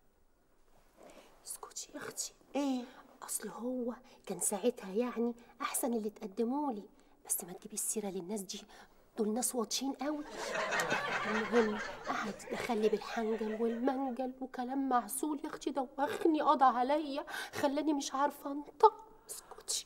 اسكتي يا اختي. ايه؟ اصل هو كان ساعتها يعني احسن اللي تقدموا لي، بس ما تجيبي السيره للناس دي، دول ناس واطيين قوي. المهم قعد يدخلني بالحنجل والمنجل وكلام معسول يا اختي، دوخني قضى عليا خلاني مش عارفه انطق. اسكتي.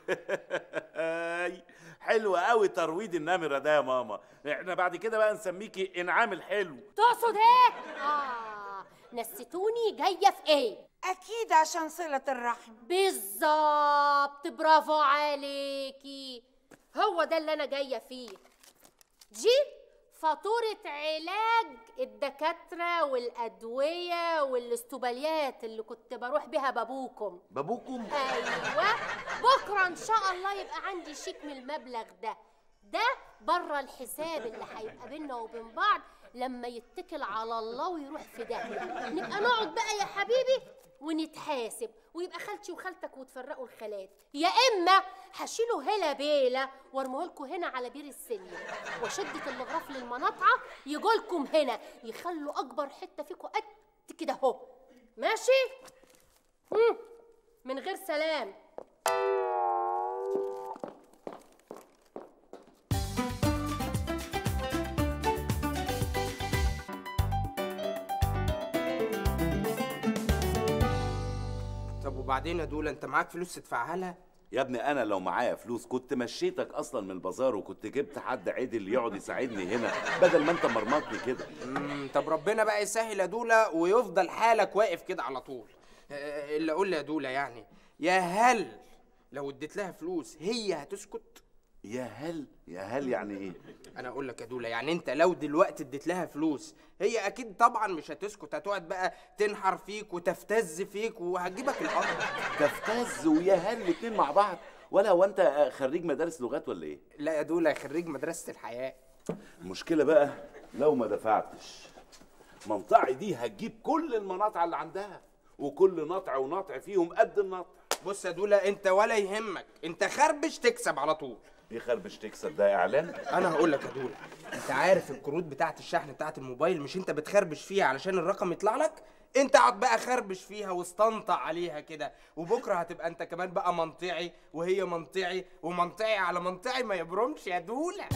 حلو قوي ترويض النمره ده يا ماما. احنا بعد كده بقى نسميكي انعام الحلو. تقصد ايه؟ نسيتوني جايه في ايه؟ اكيد عشان صله الرحم. بالظبط، برافو عليكي، هو ده اللي انا جايه فيه. دي فاتوره علاج الدكاتره والادويه والاستوباليات اللي كنت بروح بيها بابوكم. بابوكم؟ ايوه، بكره ان شاء الله يبقى عندي شيك من المبلغ ده بره الحساب اللي هيبقى بينا وبين بعض لما يتكل على الله ويروح في داهيه. نبقى نقعد بقى يا حبيبي ونتحاسب، ويبقى خالتي وخالتك وتفرقوا الخالات، يا اما هشيله هلا بيلا وارميهولكوا هنا على بير السلم، وشده الغرف للمناطعه يجولكم هنا يخلوا اكبر حته فيكوا قد كده اهو. ماشي؟ من غير سلام. وبعدين يا دولا انت معاك فلوس تدفعها لها؟ يا ابني انا لو معايا فلوس كنت مشيتك اصلا من البازار وكنت جبت حد عدل يقعد يساعدني هنا بدل ما انت مرمطني كده. طب ربنا بقى يسهل يا دولا ويفضل حالك واقف كده على طول. اللي اقول يا دولا يعني، يا هل لو اديت لها فلوس هي هتسكت؟ يا هل يعني ايه؟ انا اقول لك يا دولا، يعني انت لو دلوقتي اديت لها فلوس هي اكيد طبعا مش هتسكت، هتقعد بقى تنحر فيك وتفتز فيك وهتجيبك الارض. تفتز ويا هل الاتنين مع بعض؟ ولا هو انت خريج مدارس لغات ولا ايه؟ لا يا دولا، خريج مدرسة الحياة. المشكلة بقى لو ما دفعتش منطعي دي هتجيب كل المناطع اللي عندها، وكل نطع ونطع فيهم قد النطع. بص يا دولا، انت ولا يهمك، انت خربش تكسب على طول. ايه خربش تكسب ده اعلان؟ انا هقول لك يا دولا، انت عارف الكروت بتاعت الشحن بتاعت الموبايل مش انت بتخربش فيها علشان الرقم يطلع لك؟ انت اقعد بقى خربش فيها واستنطع عليها كده، وبكره هتبقى انت كمان بقى منطعي وهي منطعي، ومنطعي على منطعي ما يبرمش يا دولا.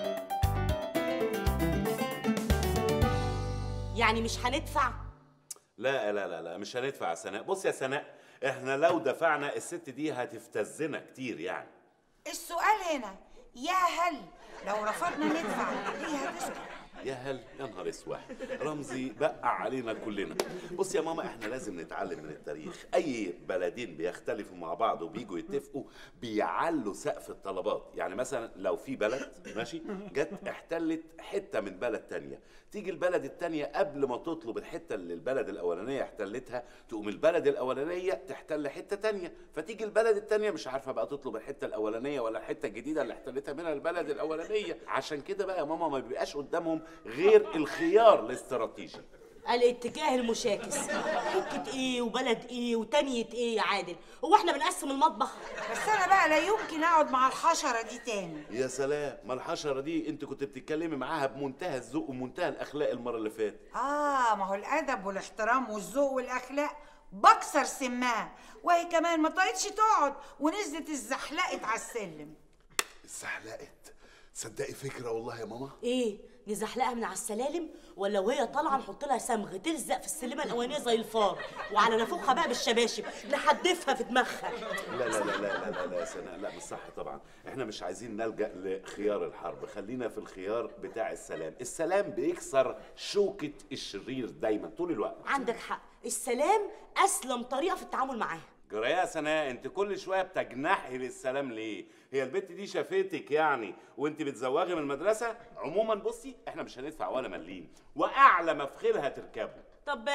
يعني مش هندفع؟ لا لا لا لا مش هندفع يا سناء. بص يا سناء، احنا لو دفعنا الست دي هتفتزنا كتير يعني. السؤال هنا يا هل لو رفضنا ندفع هي هتسكت؟ يا هل يا نهار اسود، رمزي بقع علينا كلنا. بص يا ماما، احنا لازم نتعلم من التاريخ. اي بلدين بيختلفوا مع بعض وبيجوا يتفقوا بيعلوا سقف الطلبات. يعني مثلا لو في بلد ماشي جت احتلت حته من بلد تانية، تيجي البلد التانية قبل ما تطلب الحته اللي البلد الاولانيه احتلتها، تقوم البلد الاولانيه تحتل حته تانية، فتيجي البلد التانية مش عارفه بقى تطلب الحته الاولانيه ولا الحته الجديده اللي احتلتها منها البلد الاولانيه. عشان كده بقى يا ماما ما بيبقاش قدامهم غير الخيار الاستراتيجي. الاتجاه المشاكس. حته ايه وبلد ايه وتانية ايه يا عادل؟ هو احنا بنقسم المطبخ؟ بس انا بقى لا يمكن اقعد مع الحشره دي تاني. يا سلام، ما الحشره دي انت كنت بتتكلمي معاها بمنتهى الذوق ومنتهى الاخلاق المره اللي فاتت. ما هو الادب والاحترام والذوق والاخلاق بكسر سمها، وهي كمان ما طاقتش تقعد ونزلت اتزحلقت على السلم. اتزحلقت؟ تصدقي فكره والله يا ماما. ايه نزحلقها من على السلالم، ولا وهي طالعه نحط لها صمغ تلزق في السلمه الاولانيه زي الفار، وعلى نافوخها بقى بالشباشب نحدفها في دماغها؟ لا لا لا لا لا لا يا سناء، لا مش صح طبعا. احنا مش عايزين نلجأ لخيار الحرب، خلينا في الخيار بتاع السلام. السلام بيكسر شوكة الشرير دايما طول الوقت. عندك حق، السلام اسلم طريقه في التعامل معاها. جرى يا سناء، انت كل شويه بتجنحي للسلام ليه؟ هي البت دي شافتك يعني وانت بتزوغي من المدرسه؟ عموما بصي، احنا مش هندفع ولا مليم، واعلى مفخلها تركبه. طب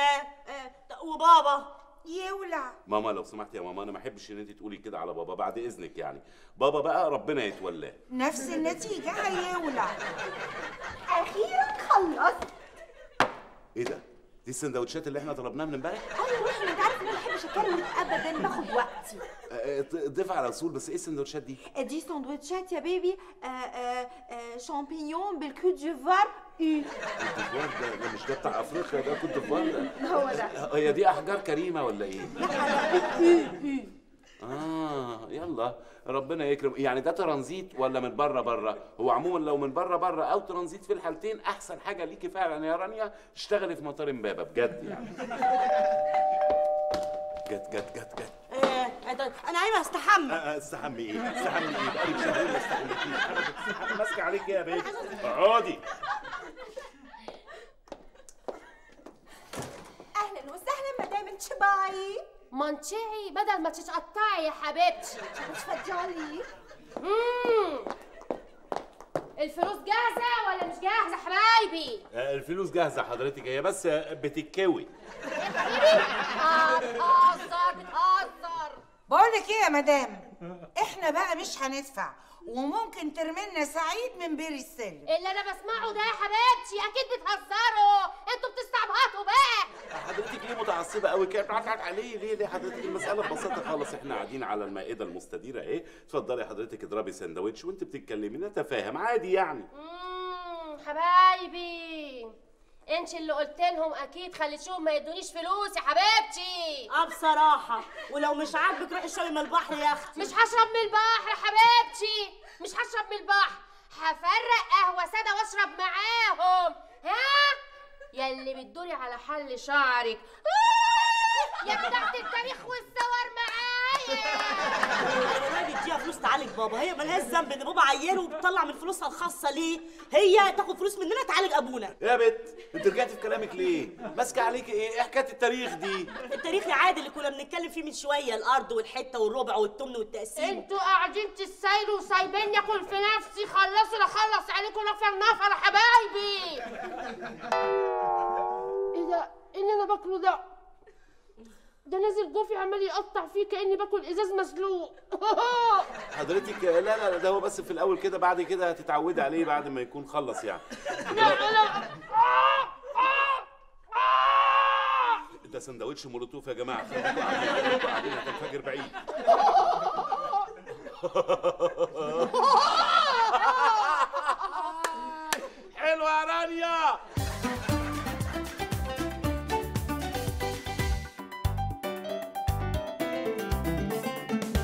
وبابا يولع. ماما لو سمحت يا ماما، انا ما احبش ان انت تقولي كده على بابا بعد اذنك يعني. بابا بقى ربنا يتولاه. نفس النتيجه هيولع. اخيرا خلص. ايه ده؟ دي السندوتشات اللي احنا طلبناها من امبارح؟ ايوه روحي، انت عارف ان انا ما بحبش اكلم ابدا، باخد وقتي. ضيف على اصول، بس ايه السندوتشات دي؟ دي سندوتشات يا بيبي شامبينيون بالكوت ديفوار. كوت ديفوار ده مش ده بتاع افريقيا؟ ده كوت ديفوار ده هو ده. هي دي احجار كريمه ولا ايه؟ يلا ربنا يكرم. يعني ده ترانزيت ولا من بره بره؟ هو عموما لو من بره بره او ترانزيت، في الحالتين احسن حاجه ليكي فعلا يا رانيا تشتغلي في مطار امبابه بجد يعني. جت انا عايزه استحمى. استحمي ايه؟ استحمي ايه؟ بقالك شهرين ما استحميتيش. انا ماسكه عليك يا بنت. اقعدي. اهلا وسهلا مدام انشباي. منشعي بدل ما تتقطعي يا حبيبتي. اتفضلي. الفلوس جاهزة ولا مش جاهزة حبايبي؟ الفلوس جاهزة حضرتك، هي بس بتتكوي. بتهزر. بقولك ايه يا مدام، احنا بقى مش هندفع، وممكن ترمينا سعيد من بير السلم. اللي انا بسمعه ده يا حبيبتي اكيد بتهزروا، انتوا بتستعبطوا بقى. حضرتك ليه متعصبه قوي كده؟ بتعرف عليه ليه حضرتك؟ المساله ببساطه خالص، احنا قاعدين على المائده المستديره اهي. اتفضلي حضرتك اضربي سندوتش وانت بتتكلمي نتفاهم عادي يعني. حبايبي انت اللي قلت لهم اكيد خليتيهم ما يدونيش فلوس يا حبيبتي. بصراحه ولو مش عاجبك روحي اشربي من البحر يا اختي. مش هشرب من البحر يا حبيبتي، مش هشرب من البحر، هفرق قهوه ساده واشرب معاهم. ياللي بتدوري على حل شعرك يا بتاعت التاريخ والصور معايا. انا بديها فلوس تعالج بابا، هي مالهاش ذنب ان بابا عياله وبتطلع من فلوسها الخاصه ليه؟ هي تاخد فلوس مننا تعالج ابونا. يا بت انت رجعتي في كلامك ليه؟ ماسكه عليكي ايه حكايه التاريخ دي؟ التاريخ يا عادل اللي كنا بنتكلم فيه من شويه، الارض والحته والربع والتمن والتقسيم. انتوا قاعدين تسايلوا وسايبيني اكل في نفسي، خلصوا لا خلص عليكم نفر يا حبايبي. ايه ده؟ ايه اللي انا باكله ده؟ ده نازل جوفي عمال يقطع فيه كاني باكل ازاز مسلوق. حضرتك لا ده هو بس في الاول كده، بعد كده هتتعودي عليه بعد ما يكون خلص يعني. لا ده سندوتش مولوتوف يا جماعه، خليكوا قاعدين هتنفجر بعيد. حلوه يا رانيا.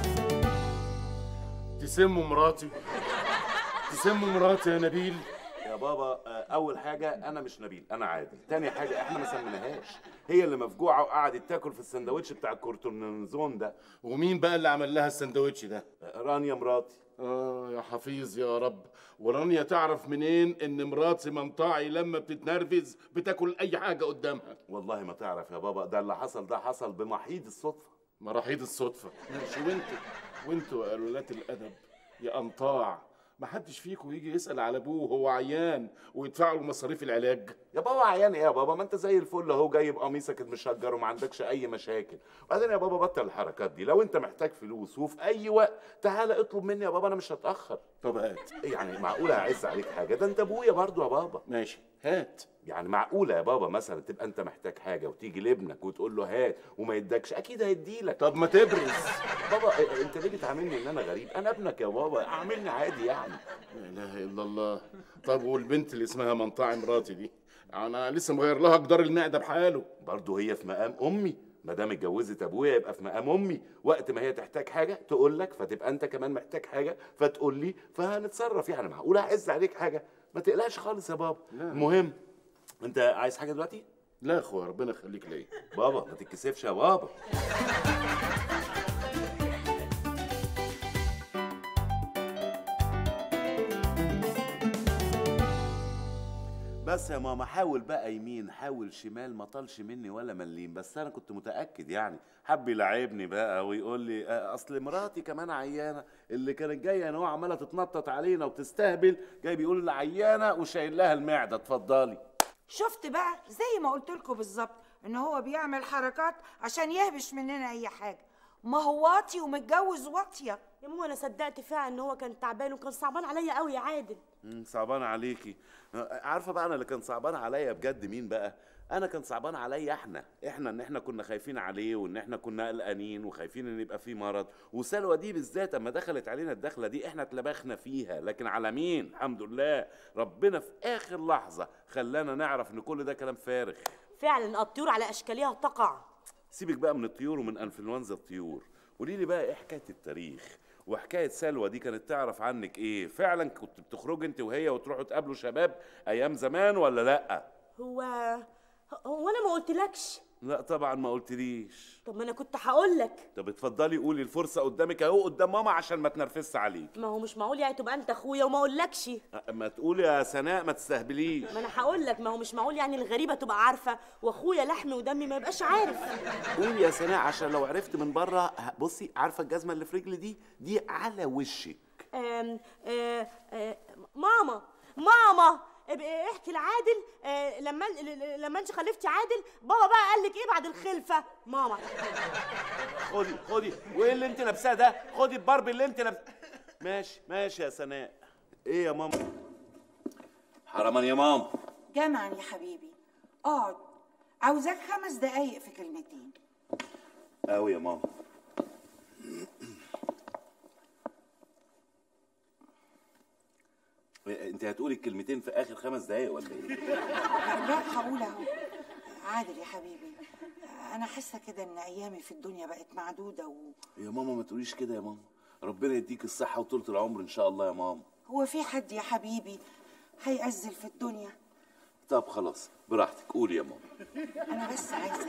تسموا مراتي يا نبيل. يا يا بابا اول حاجه انا مش نبيل، انا عادل. تاني حاجه احنا ما سميناهاش، هي اللي مفجوعه وقعدت تاكل في السندوتش بتاع الكورتونزون ده. ومين بقى اللي عمل لها السندوتش ده؟ رانيا مراتي. يا حفيظ يا رب. ورانيا تعرف منين ان مراتي منطعي لما بتتنرفز بتاكل اي حاجه قدامها؟ والله ما تعرف يا بابا، ده اللي حصل ده حصل بمحيط الصدفه. مراحيض الصدفه. ماشي. وانتوا يا قلولات الادب يا انطاع، ما حدش فيكم يجي يسال على ابوه وهو عيان ويدفعوا له مصاريف العلاج؟ يا بابا عيان ايه يا بابا؟ ما انت زي الفل اهو، جايب قميصك المشجر وما عندكش اي مشاكل. وبعدين يا بابا بطل الحركات دي، لو انت محتاج فلوس وفي اي وقت تعالى اطلب مني يا بابا، انا مش هتاخر. طب هات. يعني معقوله هعز عليك حاجه؟ ده انت ابويا برضو يا بابا. ماشي هات. يعني معقوله يا بابا مثلا تبقى انت محتاج حاجه وتيجي لابنك وتقول له هات وما يدكش؟ اكيد هيديلك. طب ما تبرز. بابا انت ليه بتعاملني ان انا غريب؟ انا ابنك يا بابا، اعملني عادي يعني. لا اله الا الله. طب والبنت اللي اسمها منطعي مراتي دي، انا لسه مغير لها جدار المعده بحاله. برضه هي في مقام امي، ما دام اتجوزت ابويا يبقى في مقام امي. وقت ما هي تحتاج حاجه تقول لك، فتبقى انت كمان محتاج حاجه فتقول لي، فهنتصرف. يعني معقوله هعز عليك حاجه؟ ما تقلقش خالص يا بابا. لا. المهم انت عايز حاجه دلوقتي؟ لا يا اخويا ربنا يخليك ليا. بابا ما تتكسفش يا بابا. بس يا ماما حاول بقى يمين حاول شمال، ما طالش مني ولا مليم. بس انا كنت متاكد يعني حب يلعبني بقى ويقول لي اصل مراتي كمان عيانه، اللي كانت جايه ان هو عماله تتنطط علينا وتستهبل، جاي بيقول لي عيانه وشايل لها المعده. اتفضلي. شفت بقى زي ما قلت لكم بالظبط، ان هو بيعمل حركات عشان يهبش مننا اي حاجه. ما هو واطي ومتجوز واطيه. يا ماما انا صدقت فعلا ان هو كان تعبان وكان صعبان عليا قوي يا عادل. صعبان عليكي. عارفه بقى انا اللي كان صعبان عليا بجد مين بقى؟ انا كان صعبان عليا احنا ان احنا كنا خايفين عليه، وان احنا كنا قلقانين وخايفين ان يبقى فيه مرض. وسلوى دي بالذات اما دخلت علينا الدخله دي احنا اتلبخنا فيها، لكن على مين؟ الحمد لله ربنا في اخر لحظه خلانا نعرف ان كل ده كلام فارغ. فعلا الطيور على اشكالها تقع. سيبك بقى من الطيور ومن انفلونزا الطيور. قولي لي بقى ايه حكايه التاريخ وحكايه سلوى دي؟ كانت تعرف عنك ايه؟ فعلا كنت بتخرج انت وهي وتروحوا تقابلوا شباب ايام زمان ولا لا؟ هو انا ما قلتلكش؟ لا طبعا ما قلتليش. طب ما انا كنت هقول لك. طب اتفضلي قولي، الفرصه قدامك اهو قدام ماما عشان ما تنرفزش عليك. ما هو مش معقول يعني تبقى انت اخويا وما اقولكش. ما تقولي يا سناء ما تستهبليش. ما انا هقول لك، ما هو مش معقول يعني الغريبه تبقى عارفه واخويا لحم ودمي ما يبقاش عارف. قولي يا سناء عشان لو عرفت من بره. بصي عارفه الجزمه اللي في رجلي دي على وشك. ماما احكي لعادل لما انت خلفتي عادل بابا بقى قال لك ايه بعد الخلفه؟ ماما خدي وايه اللي انت لابساه ده؟ خدي الباربي اللي انت لابساه. ماشي يا سناء. ايه يا ماما؟ حرما يا ماما. جمعا يا حبيبي، اقعد، عاوزاك 5 دقايق في كلمتين. قوي يا ماما. انت هتقولي الكلمتين في اخر 5 دقايق ولا ايه؟ لا هقول اهو. عادل يا حبيبي، انا حاسه كده ان ايامي في الدنيا بقت معدوده يا ماما ما تقوليش كده يا ماما، ربنا يديك الصحه وطولة العمر ان شاء الله يا ماما. هو في حد يا حبيبي هيأزل في الدنيا؟ طب خلاص براحتك قولي يا ماما. انا بس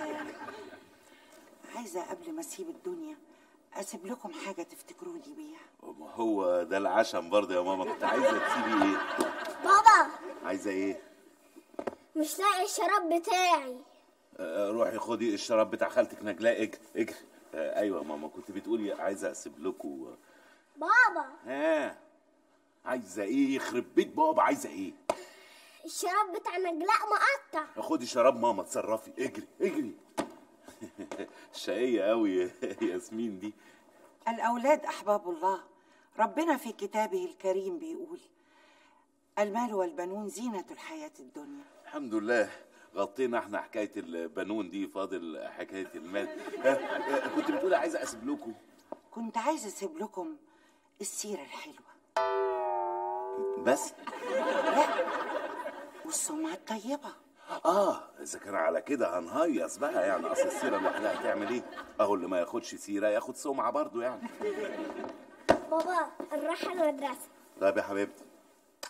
عايزه قبل ما اسيب الدنيا اسيب لكم حاجه تفتكروني بيها. هو ده العشم برضه يا ماما. كنت عايزه تسيبي ايه؟ بابا عايزه ايه؟ مش لاقي الشراب بتاعي. روحي خدي الشراب بتاع خالتك نجلاء. اجري. ايوه يا ماما كنت بتقولي عايزه اسيب لكم. بابا عايزه ايه؟ يخرب بيت بابا عايزه ايه؟ الشراب بتاع نجلاء مقطع. خدي شراب ماما اتصرفي. اجري. شقيه قوي ياسمين دي. الاولاد احباب الله، ربنا في كتابه الكريم بيقول المال والبنون زينة الحياة الدنيا. الحمد لله غطينا احنا حكايه البنون دي، فاضل حكايه المال. كنت بتقولي عايزه اسيب لكم. كنت عايزه اسيب لكم السيره الحلوه بس. لا، والسمعه الطيبه. اذا كان على كده هنهيص بقى يعني. اصل السيره لوحدها هتعمل ايه؟ اهو اللي ما ياخدش سيره ياخد سمعه برضه يعني. بابا نروح المدرسه. طيب يا حبيبتي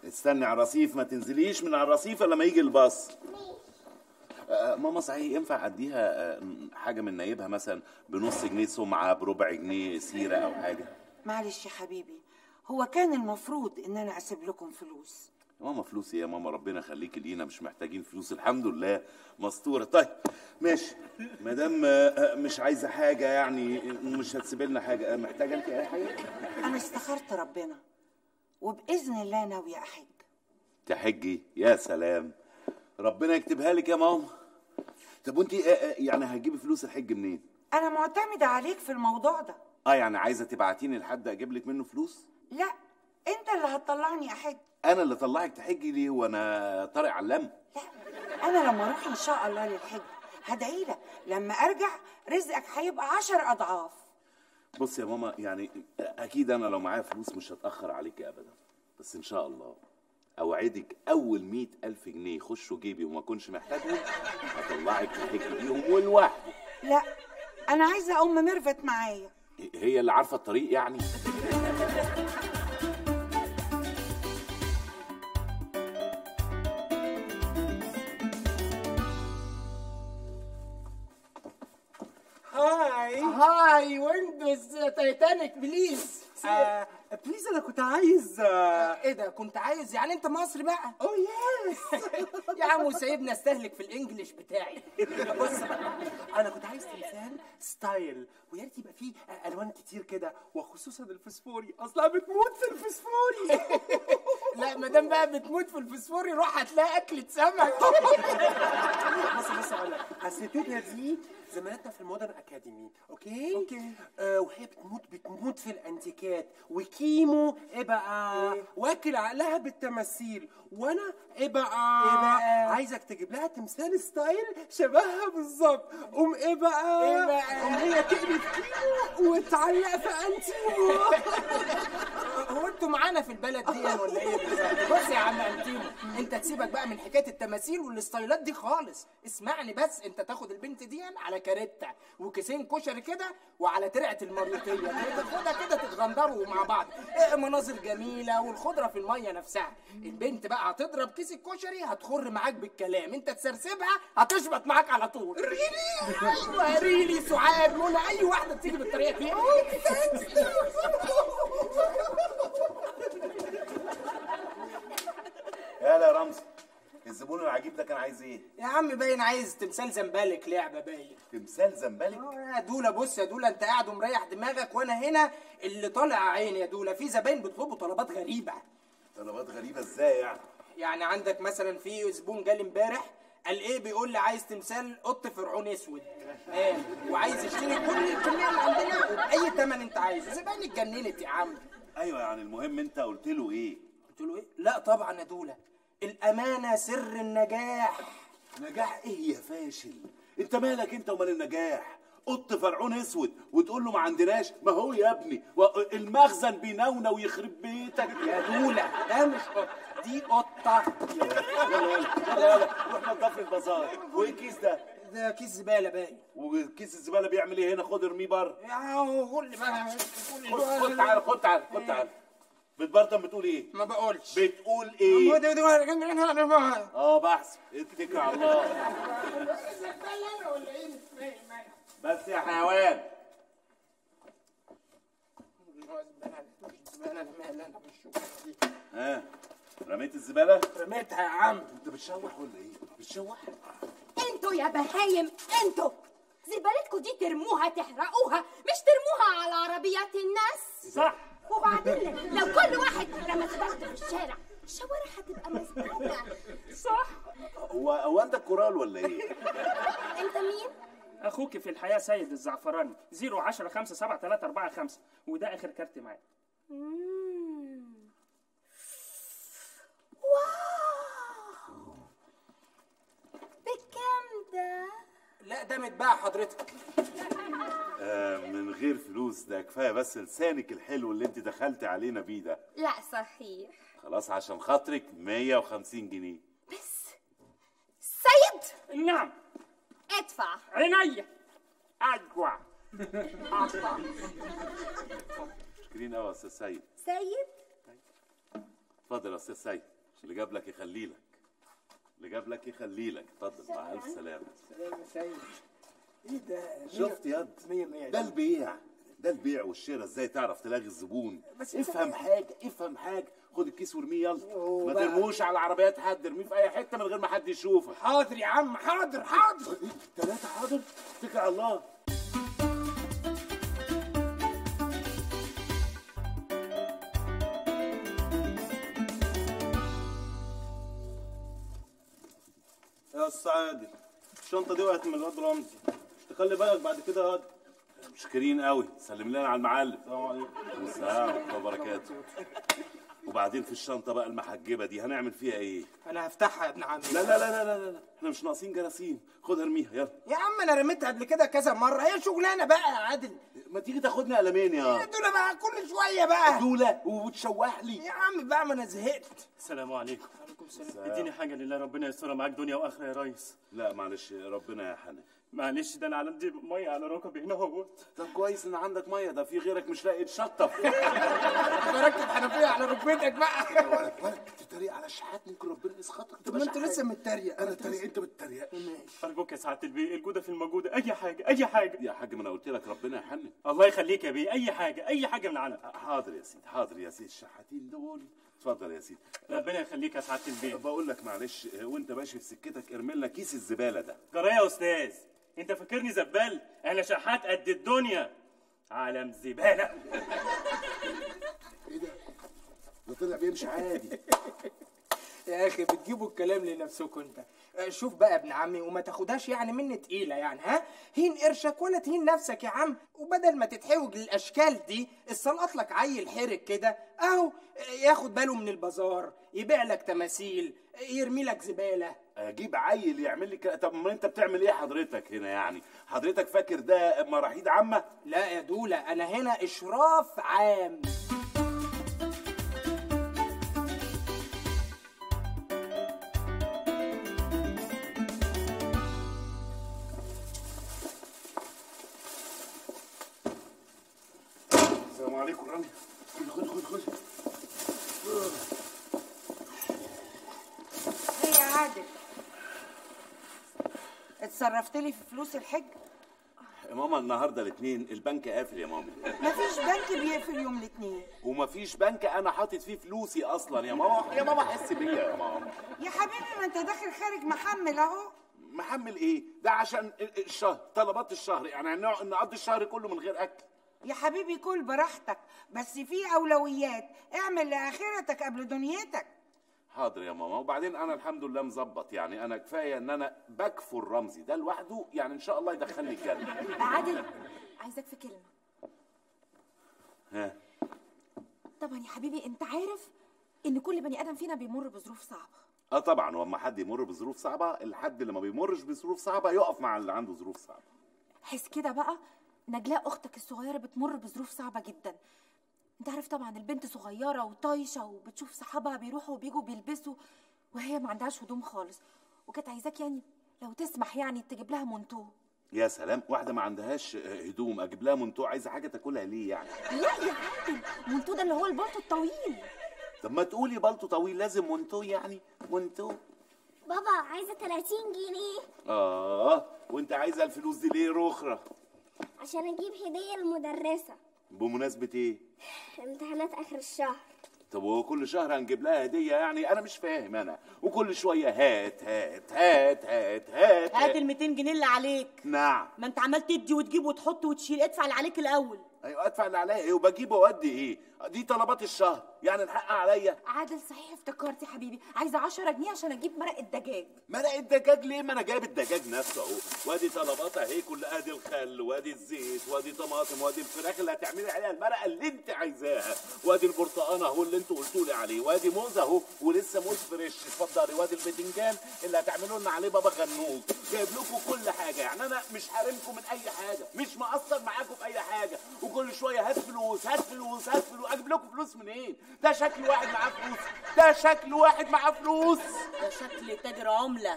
استني على الرصيف، ما تنزليش من على الرصيف الا لما يجي الباص. ماما صحيح ينفع اديها حاجه من نايبها مثلا بنص جنيه سمعه، بربع جنيه سيره او حاجه؟ معلش يا حبيبي، هو كان المفروض ان انا اسيب لكم فلوس. يا ماما فلوس ايه يا ماما؟ ربنا يخليكي لينا، مش محتاجين فلوس الحمد لله، مستوره. طيب ماشي، ما دام مش عايزه حاجه يعني مش هتسيب لنا حاجه، محتاجه انت اي حاجه؟ انا استخرت ربنا وباذن الله ناويه احج. تحجي؟ يا سلام، ربنا يكتبها لك يا ماما. طب وانت يعني هتجيبي فلوس الحج منين؟ انا معتمده عليك في الموضوع ده. يعني عايزه تبعتيني لحد اجيب لك منه فلوس؟ لا، انت اللي هتطلعني احج. انا اللي طلعك تحجي ليه وانا طارق علام؟ انا لما اروح ان شاء الله للحج هدعي لك لما ارجع رزقك هيبقى 10 اضعاف. بص يا ماما، يعني اكيد انا لو معايا فلوس مش هتاخر عليكي ابدا، بس ان شاء الله اوعدك اول 100,000 جنيه يخشوا جيبي وما اكونش محتاجهم هطلعك تحجي بيهم ولوحدك. لا، انا عايزه ام ميرفت معايا. هي اللي عارفه الطريق يعني؟ هاي ويندوز تايتانيك بليز. بليز انا كنت عايز ايه ده كنت عايز؟ يعني انت مصري بقى؟ اوه يس. يا عم سايبني استهلك في الانجليش بتاعي. بص بقى، انا كنت عايز تمثال ستايل ويا ريت يبقى فيه الوان كتير كده وخصوصا الفسفوري، اصلا بتموت في الفسفوري. لا ما دام بقى بتموت في الفسفوري روح هتلاقي اكلة سمك. بص اقول لك، الستوتة دي زميلتنا في المودرن اكاديمي، اوكي؟ وهي بتموت في الانتيكات، وكيمو ايه بقى؟ واكل عقلها بالتماثيل، وانا ايه بقى؟ عايزك تجيب لها تمثال ستايل شبهها بالظبط. قوم ايه بقى؟ قوم هي تقلب كيمو وتعلق في انتيمو. هو انتوا معانا في البلد دي ولا ايه بالظبط؟ بص يا عم انتيمو، انت تسيبك بقى من حكايه التماثيل والستايلات دي خالص. اسمعني بس، انت تاخد البنت دي على كاريتا وكيسين كشري كده وعلى ترعه المريوطيه، تاخدها كده تتغندروا مع بعض. مناظر جميله والخضره في الميه نفسها. البنت بقى هتضرب كيس الكشري هتخر معاك بالكلام، انت تسرسبها هتشبط معاك على طول. ريلي؟ ايوه ريلي، سعاد، منى، اي واحده بتيجي بالطريقه دي. يلا يا رمزي، الزبون العجيب ده كان عايز ايه؟ يا عم باين عايز تمثال زنبلك لعبه باين. تمثال زنبلك؟ يا دوله بص يا دوله، انت قاعد ومريح دماغك وانا هنا اللي طالع عيني يا دوله. في زباين بيطلبوا طلبات غريبه. طلبات غريبه ازاي يعني؟ يعني عندك مثلا في زبون جالي امبارح قال ايه، بيقول لي عايز تمثال قط فرعون اسود، وعايز يشتري كل الكميه اللي عندنا وباي ثمن انت عايزه. زباين اتجننت يا عم. ايوه يعني المهم انت قلت له ايه؟ قلت له ايه؟ لا طبعا يا دوله، الامانه سر النجاح. نجاح ايه يا فاشل؟ انت مالك انت ومال النجاح؟ قط فرعون اسود وتقول له ما عندناش؟ ما هو يا ابني المخزن بينونة ويخرب بيتك. يا دوله ده مش قط، دي قطه. يلا روح نضف لي البازار. وايه الكيس ده؟ ده كيس زباله باين. وكيس الزباله بيعمل ايه هنا؟ خد ارميه بره. يا قول لي بقى، خد تعالى خد تعالى خد تعالى. بتبرطم بتقول ايه؟ ما بقولش. بتقول ايه؟ بحث. اتكل على الله. بس يا حيوان. رميت الزبالة؟ رميتها يا عم. انت بتشوح ولا ايه؟ بتشوح؟ انتوا يا بهايم انتوا زبالتكوا دي ترموها تحرقوها، مش ترموها على عربيات الناس. صح. وبعدين لو كل واحد رمى زبالته في الشارع الشوارع هتبقى مسدودة. صح. هو انت كورال ولا ايه؟ انت مين؟ اخوك في الحياه سيد الزعفراني، 010577345، وده اخر كارت معايا. واو، بكام ده؟ لا ده متباع حضرتك. من غير فلوس، ده كفايه بس لسانك الحلو اللي انت دخلت علينا بيه ده. لا صحيح. خلاص عشان خاطرك 150 جنيه بس. سيد؟ نعم. ادفع. عينيا. اجوع. شكرين قوي يا استاذ سيد. سيد؟ اتفضل يا استاذ سيد، اللي جاب لك يخلي لك، اللي جاب لك يخلي لك. اتفضل مع الف سلامه. سلام يا سيد. ايه ده؟ شفت ياد؟ ده البيع، ده البيع والشراء، ازاي تعرف تلاقي الزبون. بس افهم حاجه، افهم حاجه، خد الكيس وارميه يلا. ما بقى. ترموش على عربيات حد، ارميه في اي حته من غير ما حد يشوفك. حاضر يا عم، حاضر حاضر. 3 حاضر، اتكل على الله. يا استاذ عادل، الشنطه دي وقعت من الواد رمزي، تخلي بالك بعد كده يا واد. مشكورين قوي، سلم لنا على المعلم. السلام عليكم. السلام ورحمه الله وبركاته. وبعدين في الشنطه بقى المحجبه دي هنعمل فيها ايه؟ انا هفتحها يا ابن عمي. لا لا لا لا لا لا، احنا مش ناقصين جراثيم، خدها ارميها يلا. يا عم انا رميتها قبل كده كذا مره، هي شغلانه بقى يا عادل. ما تيجي تاخدني قلمين يا دول بقى كل شويه بقى دولة وتشوح لي يا عم بقى، ما انا زهقت. السلام عليكم. وعليكم السلام. اديني حاجه لله، ربنا يسترها معاك دنيا واخره يا ريس. لا معلش، ربنا يا حنان. معلش، ده انا عندي ميه على ركبي هنا اهوت. طب كويس ان عندك ميه، ده في غيرك مش لاقي يتشطب. بركب حنفيه على ركبتك بقى. ولك تتريق على الشحات، ممكن ربنا يسخطك. طب ما انت لسه متريق. انا اتريق، انت بتتريق. ارجوك يا سعاده البيه، الجوده في الموجوده، اي حاجه اي حاجه. يا حاج ما انا قلت لك ربنا يحنن. الله يخليك يا بيه، اي حاجه اي حاجه من عندك. حاضر يا سيدي، حاضر يا سيدي، الشحاتين دول. اتفضل يا سيدي. ربنا يخليك يا سعاده البيه. بقول لك معلش، وانت ماشي في سكتك ارمي لنا كيس الزباله ده. جرايه يا استاذ، انت فاكرني زبال؟ انا شحات قد الدنيا، عالم زباله. ايه ده؟ ده طلع بيمشي عادي. يا اخي بتجيبوا الكلام لنفسكم انت. شوف بقى يا ابن عمي، وما تاخدهاش يعني مني تقيله يعني، ها؟ هين قرشك ولا تهين نفسك يا عم، وبدل ما تتحوج للاشكال دي السلقط لك عيل حرك كده اهو، ياخد باله من البازار، يبيع لك تماثيل، يرمي لك زباله. اجيب عيل يعمل لي كده؟ طب ما انت بتعمل ايه حضرتك هنا يعني؟ حضرتك فاكر ده مراحيض عامه؟ لا يا دوله، انا هنا اشراف عام. السلام عليكم رامي. خد ايه يا عادل؟ اتصرفت لي في فلوس الحج؟ يا ماما النهارده الاثنين البنك قافل يا ماما. مفيش بنك بيقفل يوم الاثنين. ومفيش بنك انا حاطط فيه فلوسي اصلا يا ماما. يا ماما حس بيا يا ماما. يا حبيبي ما انت داخل خارج محمل اهو. محمل ايه؟ ده عشان الشهر، طلبات الشهر، يعني نقضي الشهر كله من غير اكل. يا حبيبي كل براحتك، بس في اولويات، اعمل لاخرتك قبل دنيتك. حاضر يا ماما. وبعدين انا الحمد لله مظبط، يعني انا كفايه ان انا بكفر رمزي ده لوحده، يعني ان شاء الله يدخلني الجنه. عادل عايزك في كلمه. ها؟ طبعا يا حبيبي انت عارف ان كل بني ادم فينا بيمر بظروف صعبه. طبعا، واما حد يمر بظروف صعبه، الحد اللي ما بيمرش بظروف صعبه يقف مع اللي عنده ظروف صعبه. حس كده بقى، نجلاء اختك الصغيره بتمر بظروف صعبه جدا. انت عارف طبعا البنت صغيره وطايشه، وبتشوف صحابها بيروحوا وبيجوا بيلبسوا، وهي ما عندهاش هدوم خالص، وكانت عايزاك يعني لو تسمح يعني تجيب لها مونتو. يا سلام، واحده ما عندهاش هدوم اجيب لها مونتو؟ عايزه حاجه تاكلها ليه يعني؟ لا يا عادل، مونتو ده اللي هو البلطو الطويل. طب ما تقولي بلطو طويل لازم مونتو يعني؟ مونتو. بابا عايزه 30 جنيه. وانت عايزه الفلوس دي ليه رخره؟ عشان اجيب هديه للمدرسه. بمناسبه ايه؟ امتحانات اخر الشهر. طب هو كل شهر هنجيب لها هديه يعني؟ انا مش فاهم انا. وكل شويه هات هات هات هات هات هات ال 200 جنيه اللي عليك. نعم. ما انت عمال تدي وتجيب وتحط وتشيل، ادفع اللي عليك الاول. ايوه ادفع اللي عليا ايه وبجيبه وادي ايه؟ دي طلبات الشهر، يعني الحق عليا. عادل صحيح افتكرت يا حبيبي، عايزه 10 جنيه عشان اجيب مرق الدجاج. مرق الدجاج ليه؟ ما انا جايب الدجاج نفسه اهو، وادي طلبات اهي كلها، ادي الخل وادي الزيت وادي طماطم وادي الفراخ اللي هتعملي عليها المرقه اللي انت عايزاها، وادي البرتقان اهو اللي انتوا قلتوا لي عليه، وادي موز اهو ولسه موز فريش اتفضلي، وادي البتنجان اللي هتعملوا لنا عليه بابا غنوج. جايب لكم كل حاجه، يعني انا مش حارمكم من اي حاجه، مش مقصر معاكم في اي حاجه، وكل شويه هات فلوس هات فلوس هات فلوس. اجيب لكم فلوس منين؟ ده شكل واحد معاه فلوس، ده شكل واحد معاه فلوس، ده شكل تاجر عمله.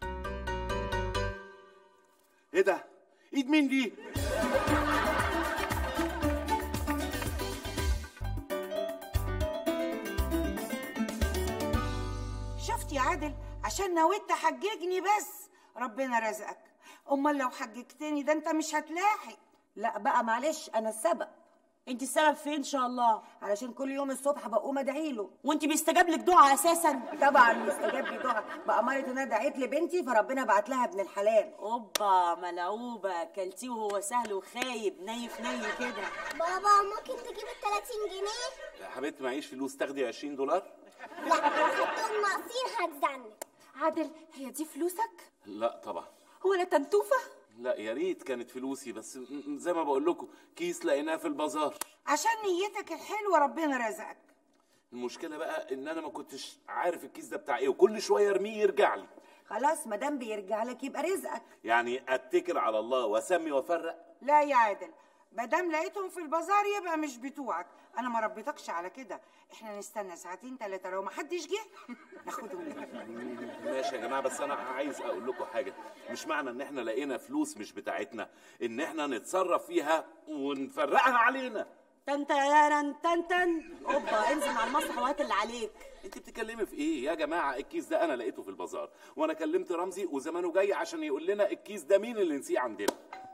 ايه ده؟ ايد مين دي؟ شفت يا عادل، عشان نويت تحججني بس ربنا رزقك. امال لو حججتني ده انت مش هتلاحق. لا بقى معلش، انا السبب. انت السبب فين ان شاء الله؟ علشان كل يوم الصبح بقوم ادعي له. وانت بيستجاب لك دعاء اساسا؟ طبعا بيستجاب لي دعاء، بأمارة ان انا دعيت لبنتي فربنا بعت لها ابن الحلال. اوبا ملعوبه، كلتيه وهو سهل وخايب نايف ني كده. بابا ممكن تجيب ال 30 جنيه؟ يا حبيبتي معيش فلوس، تاخدي 20 دولار؟ لا لو خدتهم ناقصين هتزنق. عادل، هي دي فلوسك؟ لا طبعا. هو انا تنتوفه؟ لا يا ريت كانت فلوسي، بس زي ما بقول لكم كيس لقيناه في البازار. عشان نيتك الحلوه ربنا رزقك. المشكله بقى ان انا ما كنتش عارف الكيس ده بتاع ايه، وكل شويه ارميه يرجع لي. خلاص ما دام بيرجع لك يبقى رزقك. يعني اتكل على الله واسمي وافرق؟ لا يا عادل، ما دام لقيتهم في البازار يبقى مش بتوعك. انا ما ربيتكش على كده. احنا نستنى ساعتين 3 لو ما حدش جه ناخدهم منك. ماشي يا جماعه، بس انا عايز اقول لكم حاجه. مش معنى ان احنا لقينا فلوس مش بتاعتنا ان احنا نتصرف فيها ونفرقها علينا. تن تن تن تن. اوبا انزل مع المسرح وهات اللي عليك. انت بتتكلمي في ايه يا جماعه؟ الكيس ده انا لقيته في البازار، وانا كلمت رمزي وزمانه جاي عشان يقول لنا الكيس ده مين اللي نسيه عندنا.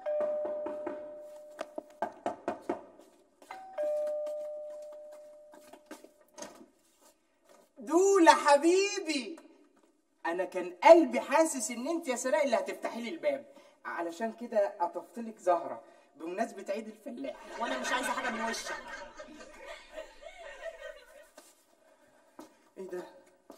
دولة حبيبي، انا كان قلبي حاسس ان انت يا سراء اللي هتفتحي لي الباب، علشان كده قطفت لك زهره بمناسبه عيد الفلاح. وانا مش عايزه حاجه من وشك. ايه ده؟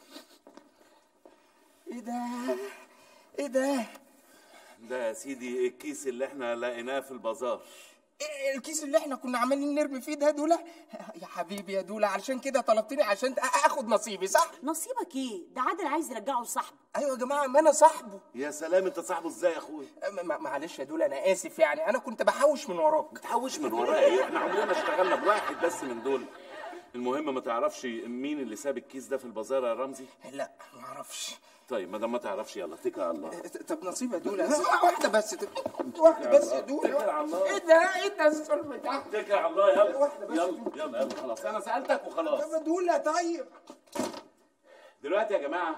ايه ده؟ ايه ده؟ ده يا سيدي الكيس اللي احنا لقيناه في البازار. إيه الكيس اللي احنا كنا عمالين نرمي فيه ده دولة؟ يا حبيبي يا دولة، علشان كده طلبتني عشان اخد نصيبي، صح؟ نصيبك ايه؟ ده عادل عايز يرجعه لصاحبه. ايوه يا جماعه، ما انا صاحبه. يا سلام، انت صاحبه ازاي يا اخويا؟ معلش يا دولة، انا اسف، يعني انا كنت بحوش من وراك. بتحوش من ورايا ايه؟ احنا عمرنا اشتغلنا بواحد بس من دول. المهم ما تعرفش مين اللي ساب الكيس ده في البازار يا رمزي؟ لا ما اعرفش. طيب ما دام ما تعرفش يلا اتكل على الله. طب نصيب يا دولة، واحدة بس، واحدة بس يا دولة. اتكل على الله. ايه ده؟ ايه ده الظلم ده؟ اتكل على الله يلا. واحدة بس. يلا خلاص، انا سألتك وخلاص. طب يا دولة طيب. دلوقتي يا جماعة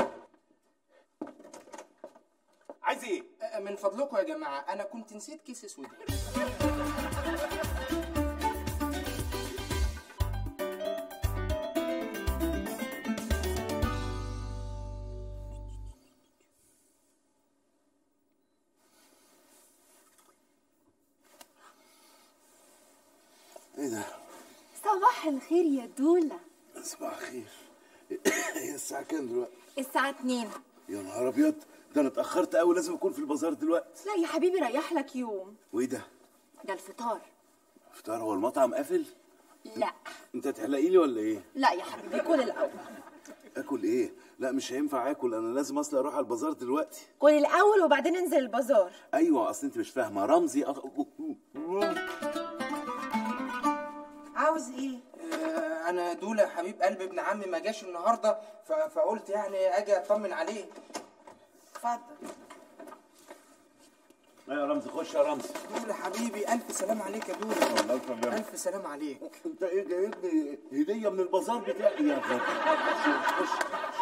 عايز ايه؟ من فضلكم يا جماعة، انا كنت نسيت كيس اسود. ايه ده؟ صباح الخير يا دولة. صباح الخير. هي الساعة كام دلوقتي؟ الساعة 2. يا نهار ابيض، ده انا اتأخرت قوي، لازم اكون في البازار دلوقتي. لا يا حبيبي، ريح لك يوم. وايه ده؟ ده الفطار. فطار؟ هو المطعم قافل؟ لا انت تحلقي لي ولا ايه؟ لا يا حبيبي، كل الأول. اكل ايه؟ لا مش هينفع اكل، انا لازم اصلا اروح على البازار دلوقتي. كل الأول وبعدين انزل البازار. ايوه، اصل انت مش فاهمه رمزي عاوز ايه؟ انا دولة حبيب قلبي ابن عمي ما جاش النهارده، فقلت يعني اجي اطمن عليه. اتفضل. يا رمزي، خش يا رمزي. دولة حبيبي، الف سلام عليك يا دولة. الله يسلمك. الف سلام عليك. انت ايه جايب لي هديه من البازار بتاعي يا غبي؟ خش.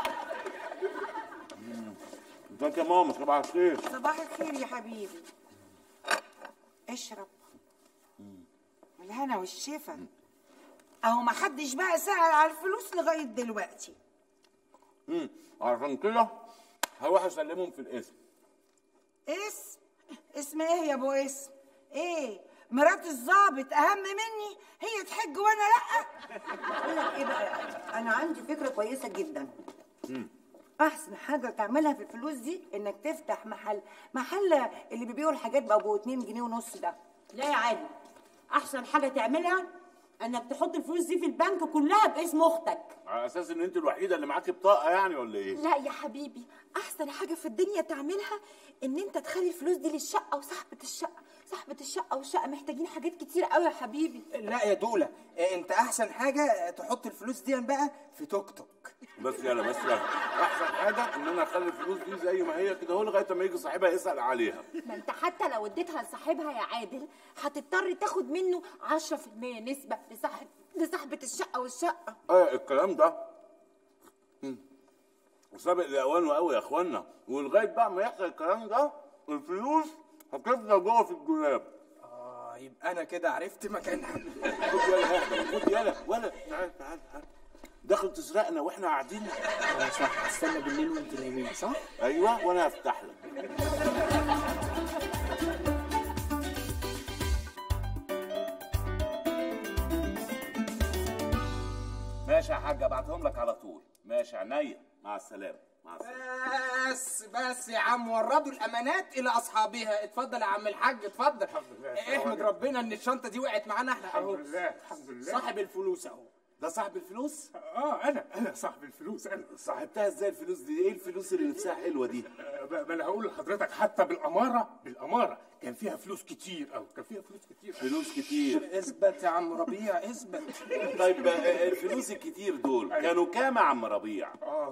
ازيك يا ماما؟ صباح الخير. صباح الخير يا حبيبي. اشرب. بالهنا والشفا. اهو ما حدش بقى سأل على الفلوس لغايه دلوقتي. عشان كده هروح اسلمهم في القسم. اسم ايه يا ابو اسم؟ ايه؟ مرات الضابط اهم مني؟ هي تحج وانا لا؟ بقول لك ايه بقى، انا عندي فكره كويسه جدا. احسن حاجه تعملها في الفلوس دي انك تفتح محل اللي بيبيعوا الحاجات بابو 2 جنيه ونص ده. لا يا عادل، احسن حاجه تعملها انك تحط الفلوس دي في البنك كلها باسم اختك. على اساس ان انت الوحيده اللي معاكي بطاقه يعني ولا ايه؟ لا يا حبيبي، احسن حاجه في الدنيا تعملها ان انت تخلي الفلوس دي للشقه وصاحبه الشقه. صاحبه الشقه والشقه محتاجين حاجات كتير قوي يا حبيبي. لا يا دولة، انت احسن حاجه تحط الفلوس دي بقى في توك توك. بس يلا احسن حاجه ان انا اخلي الفلوس دي زي ما هي كده اهو لغايه ما يجي صاحبها يسال عليها. ما انت حتى لو اديتها لصاحبها يا عادل هتضطر تاخد منه 10% نسبه لصاحبه الشقه والشقه. الكلام ده وسابق لاوانه قوي يا اخوانا، ولغايه بقى ما يحصل الكلام ده الفلوس هتفضل جوه في الدولاب. يبقى انا كده عرفت مكانها. خد يلا يا احمد، خد يلا ولا تعال تعال تعال. داخل تسرقنا واحنا قاعدين؟ صح، هستنى بالليل وانت نايمين صح؟ ايوه وانا هفتح لك. ماشي يا حاج، ابعتهم لك على طول. ماشي عينيا، مع السلامه مع السلامه. بس يا عم، وردوا الامانات الى اصحابها. اتفضل يا عم الحاج، اتفضل. احمد ربنا ان الشنطه دي وقعت معانا احنا اهو. الحمد لله الحمد لله. صاحب الفلوس اهو. ده صاحب الفلوس؟ انا صاحب الفلوس. انا صاحبتها ازاي الفلوس دي؟ ايه الفلوس اللي نفسها حلوه دي؟ ما انا هقول لحضرتك حتى بالاماره كان فيها فلوس كتير قوي، كان فيها فلوس كتير. فلوس كتير؟ اثبت يا عم ربيع اثبت. طيب الفلوس الكتير دول كانوا كام يا عم ربيع؟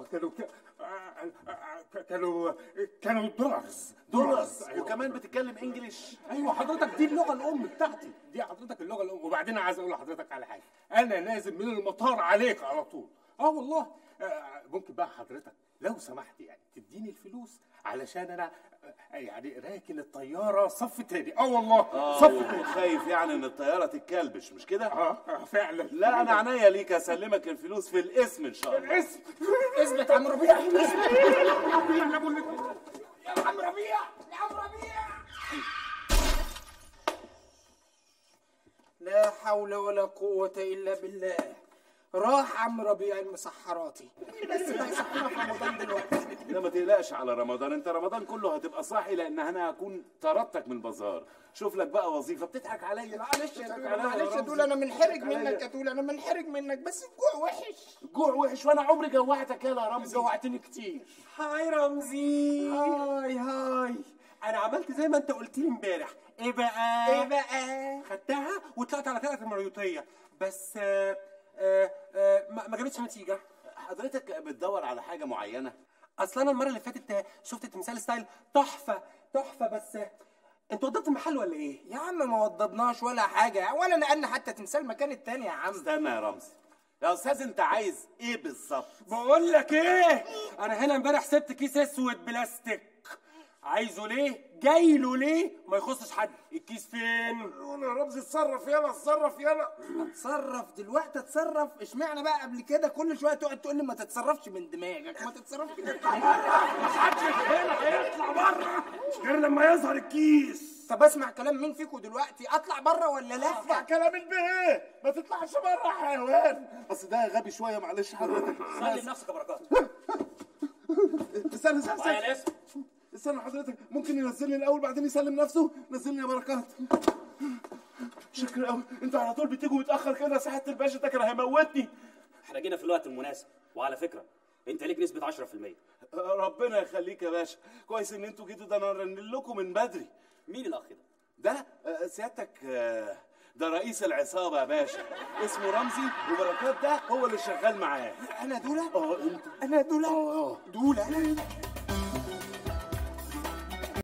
كانوا دولارز. وكمان بتتكلم انجليش؟ ايوه حضرتك، دي اللغه الام بتاعتي، دي حضرتك اللغه الام. وبعدين عايز اقول لحضرتك على حاجه، انا نازل من المطار عليك على طول. والله ممكن بقى حضرتك لو سمحت يعني تديني الفلوس علشان انا يعني راكن الطياره صف تاني. والله صف تاني. خايف يعني ان الطياره تتكلبش مش كده؟ فعلا. لا انا عينيا ليك، اسلمك الفلوس في الاسم ان شاء الله. الاسم؟ اثبت يا عم ربيع. انا بقول لك يا عم ربيع يا عم ربيع. لا حول ولا قوة إلا بالله. راح عم ربيع المسحراتي. بس ما يصحينا في رمضان دلوقتي. لا ما تقلقش على رمضان، انت رمضان كله هتبقى صاحي لان انا هكون طردتك من البازار. شوف لك بقى وظيفه. بتضحك عليا؟ معلش يا دول، معلش يا دول، انا منحرج منك يا دول، انا منحرج منك، بس الجوع وحش. الجوع وحش وانا عمري جوعتك يا رمزي؟ جوعتني كتير. هاي رمزي. هاي انا عملت زي ما انت قلت لي امبارح. ايه بقى؟ خدتها وطلعت على ثلاث مريوطيه بس ما جابتش نتيجه. حضرتك بتدور على حاجه معينه؟ اصل انا المره اللي فاتت شفت تمثال ستايل تحفه بس انتوا وضبتوا المحل ولا ايه؟ يا عم ما وضبناش ولا حاجه، ولا نقلنا حتى تمثال مكان التاني يا عم. استنى يا رمزي يا استاذ، انت عايز ايه بالظبط؟ بقول لك ايه، انا هنا امبارح سبت كيس اسود بلاستيك. عايزه ليه؟ جاي له ليه؟ ما يخصش حد. الكيس فين؟ يا رمزي اتصرف يلا، اتصرف يلا. اتصرف دلوقتي؟ اتصرف؟ اشمعنى بقى قبل كده كل شويه تقعد تقول لي ما تتصرفش من دماغك؟ ما تتصرفش من دماغك. محدش هنا هيطلع بره غير لما يظهر الكيس. طب اسمع كلام مين فيكم دلوقتي؟ اطلع بره ولا لا؟ اسمع كلام البيه، ما تطلعش بره يا حيوان. اصل ده غبي شويه معلش حضرتك. سلم نفسك يا بركات. استنى حضرتك، ممكن ينزلني الاول بعدين يسلم نفسه؟ نزلني يا بركات. شكرا قوي، انتوا على طول بتيجوا متاخر كده. سعاده الباشا ده كان هيموتني. احنا جينا في الوقت المناسب، وعلى فكره انت ليك نسبه 10%. ربنا يخليك يا باشا، كويس ان انتوا جيتوا، ده انا رن لكم من بدري. مين الاخ ده؟ ده سيادتك ده رئيس العصابه يا باشا، اسمه رمزي، وبركات ده هو اللي شغال معاه. انا دوله؟ انت. انا دوله؟ دوله.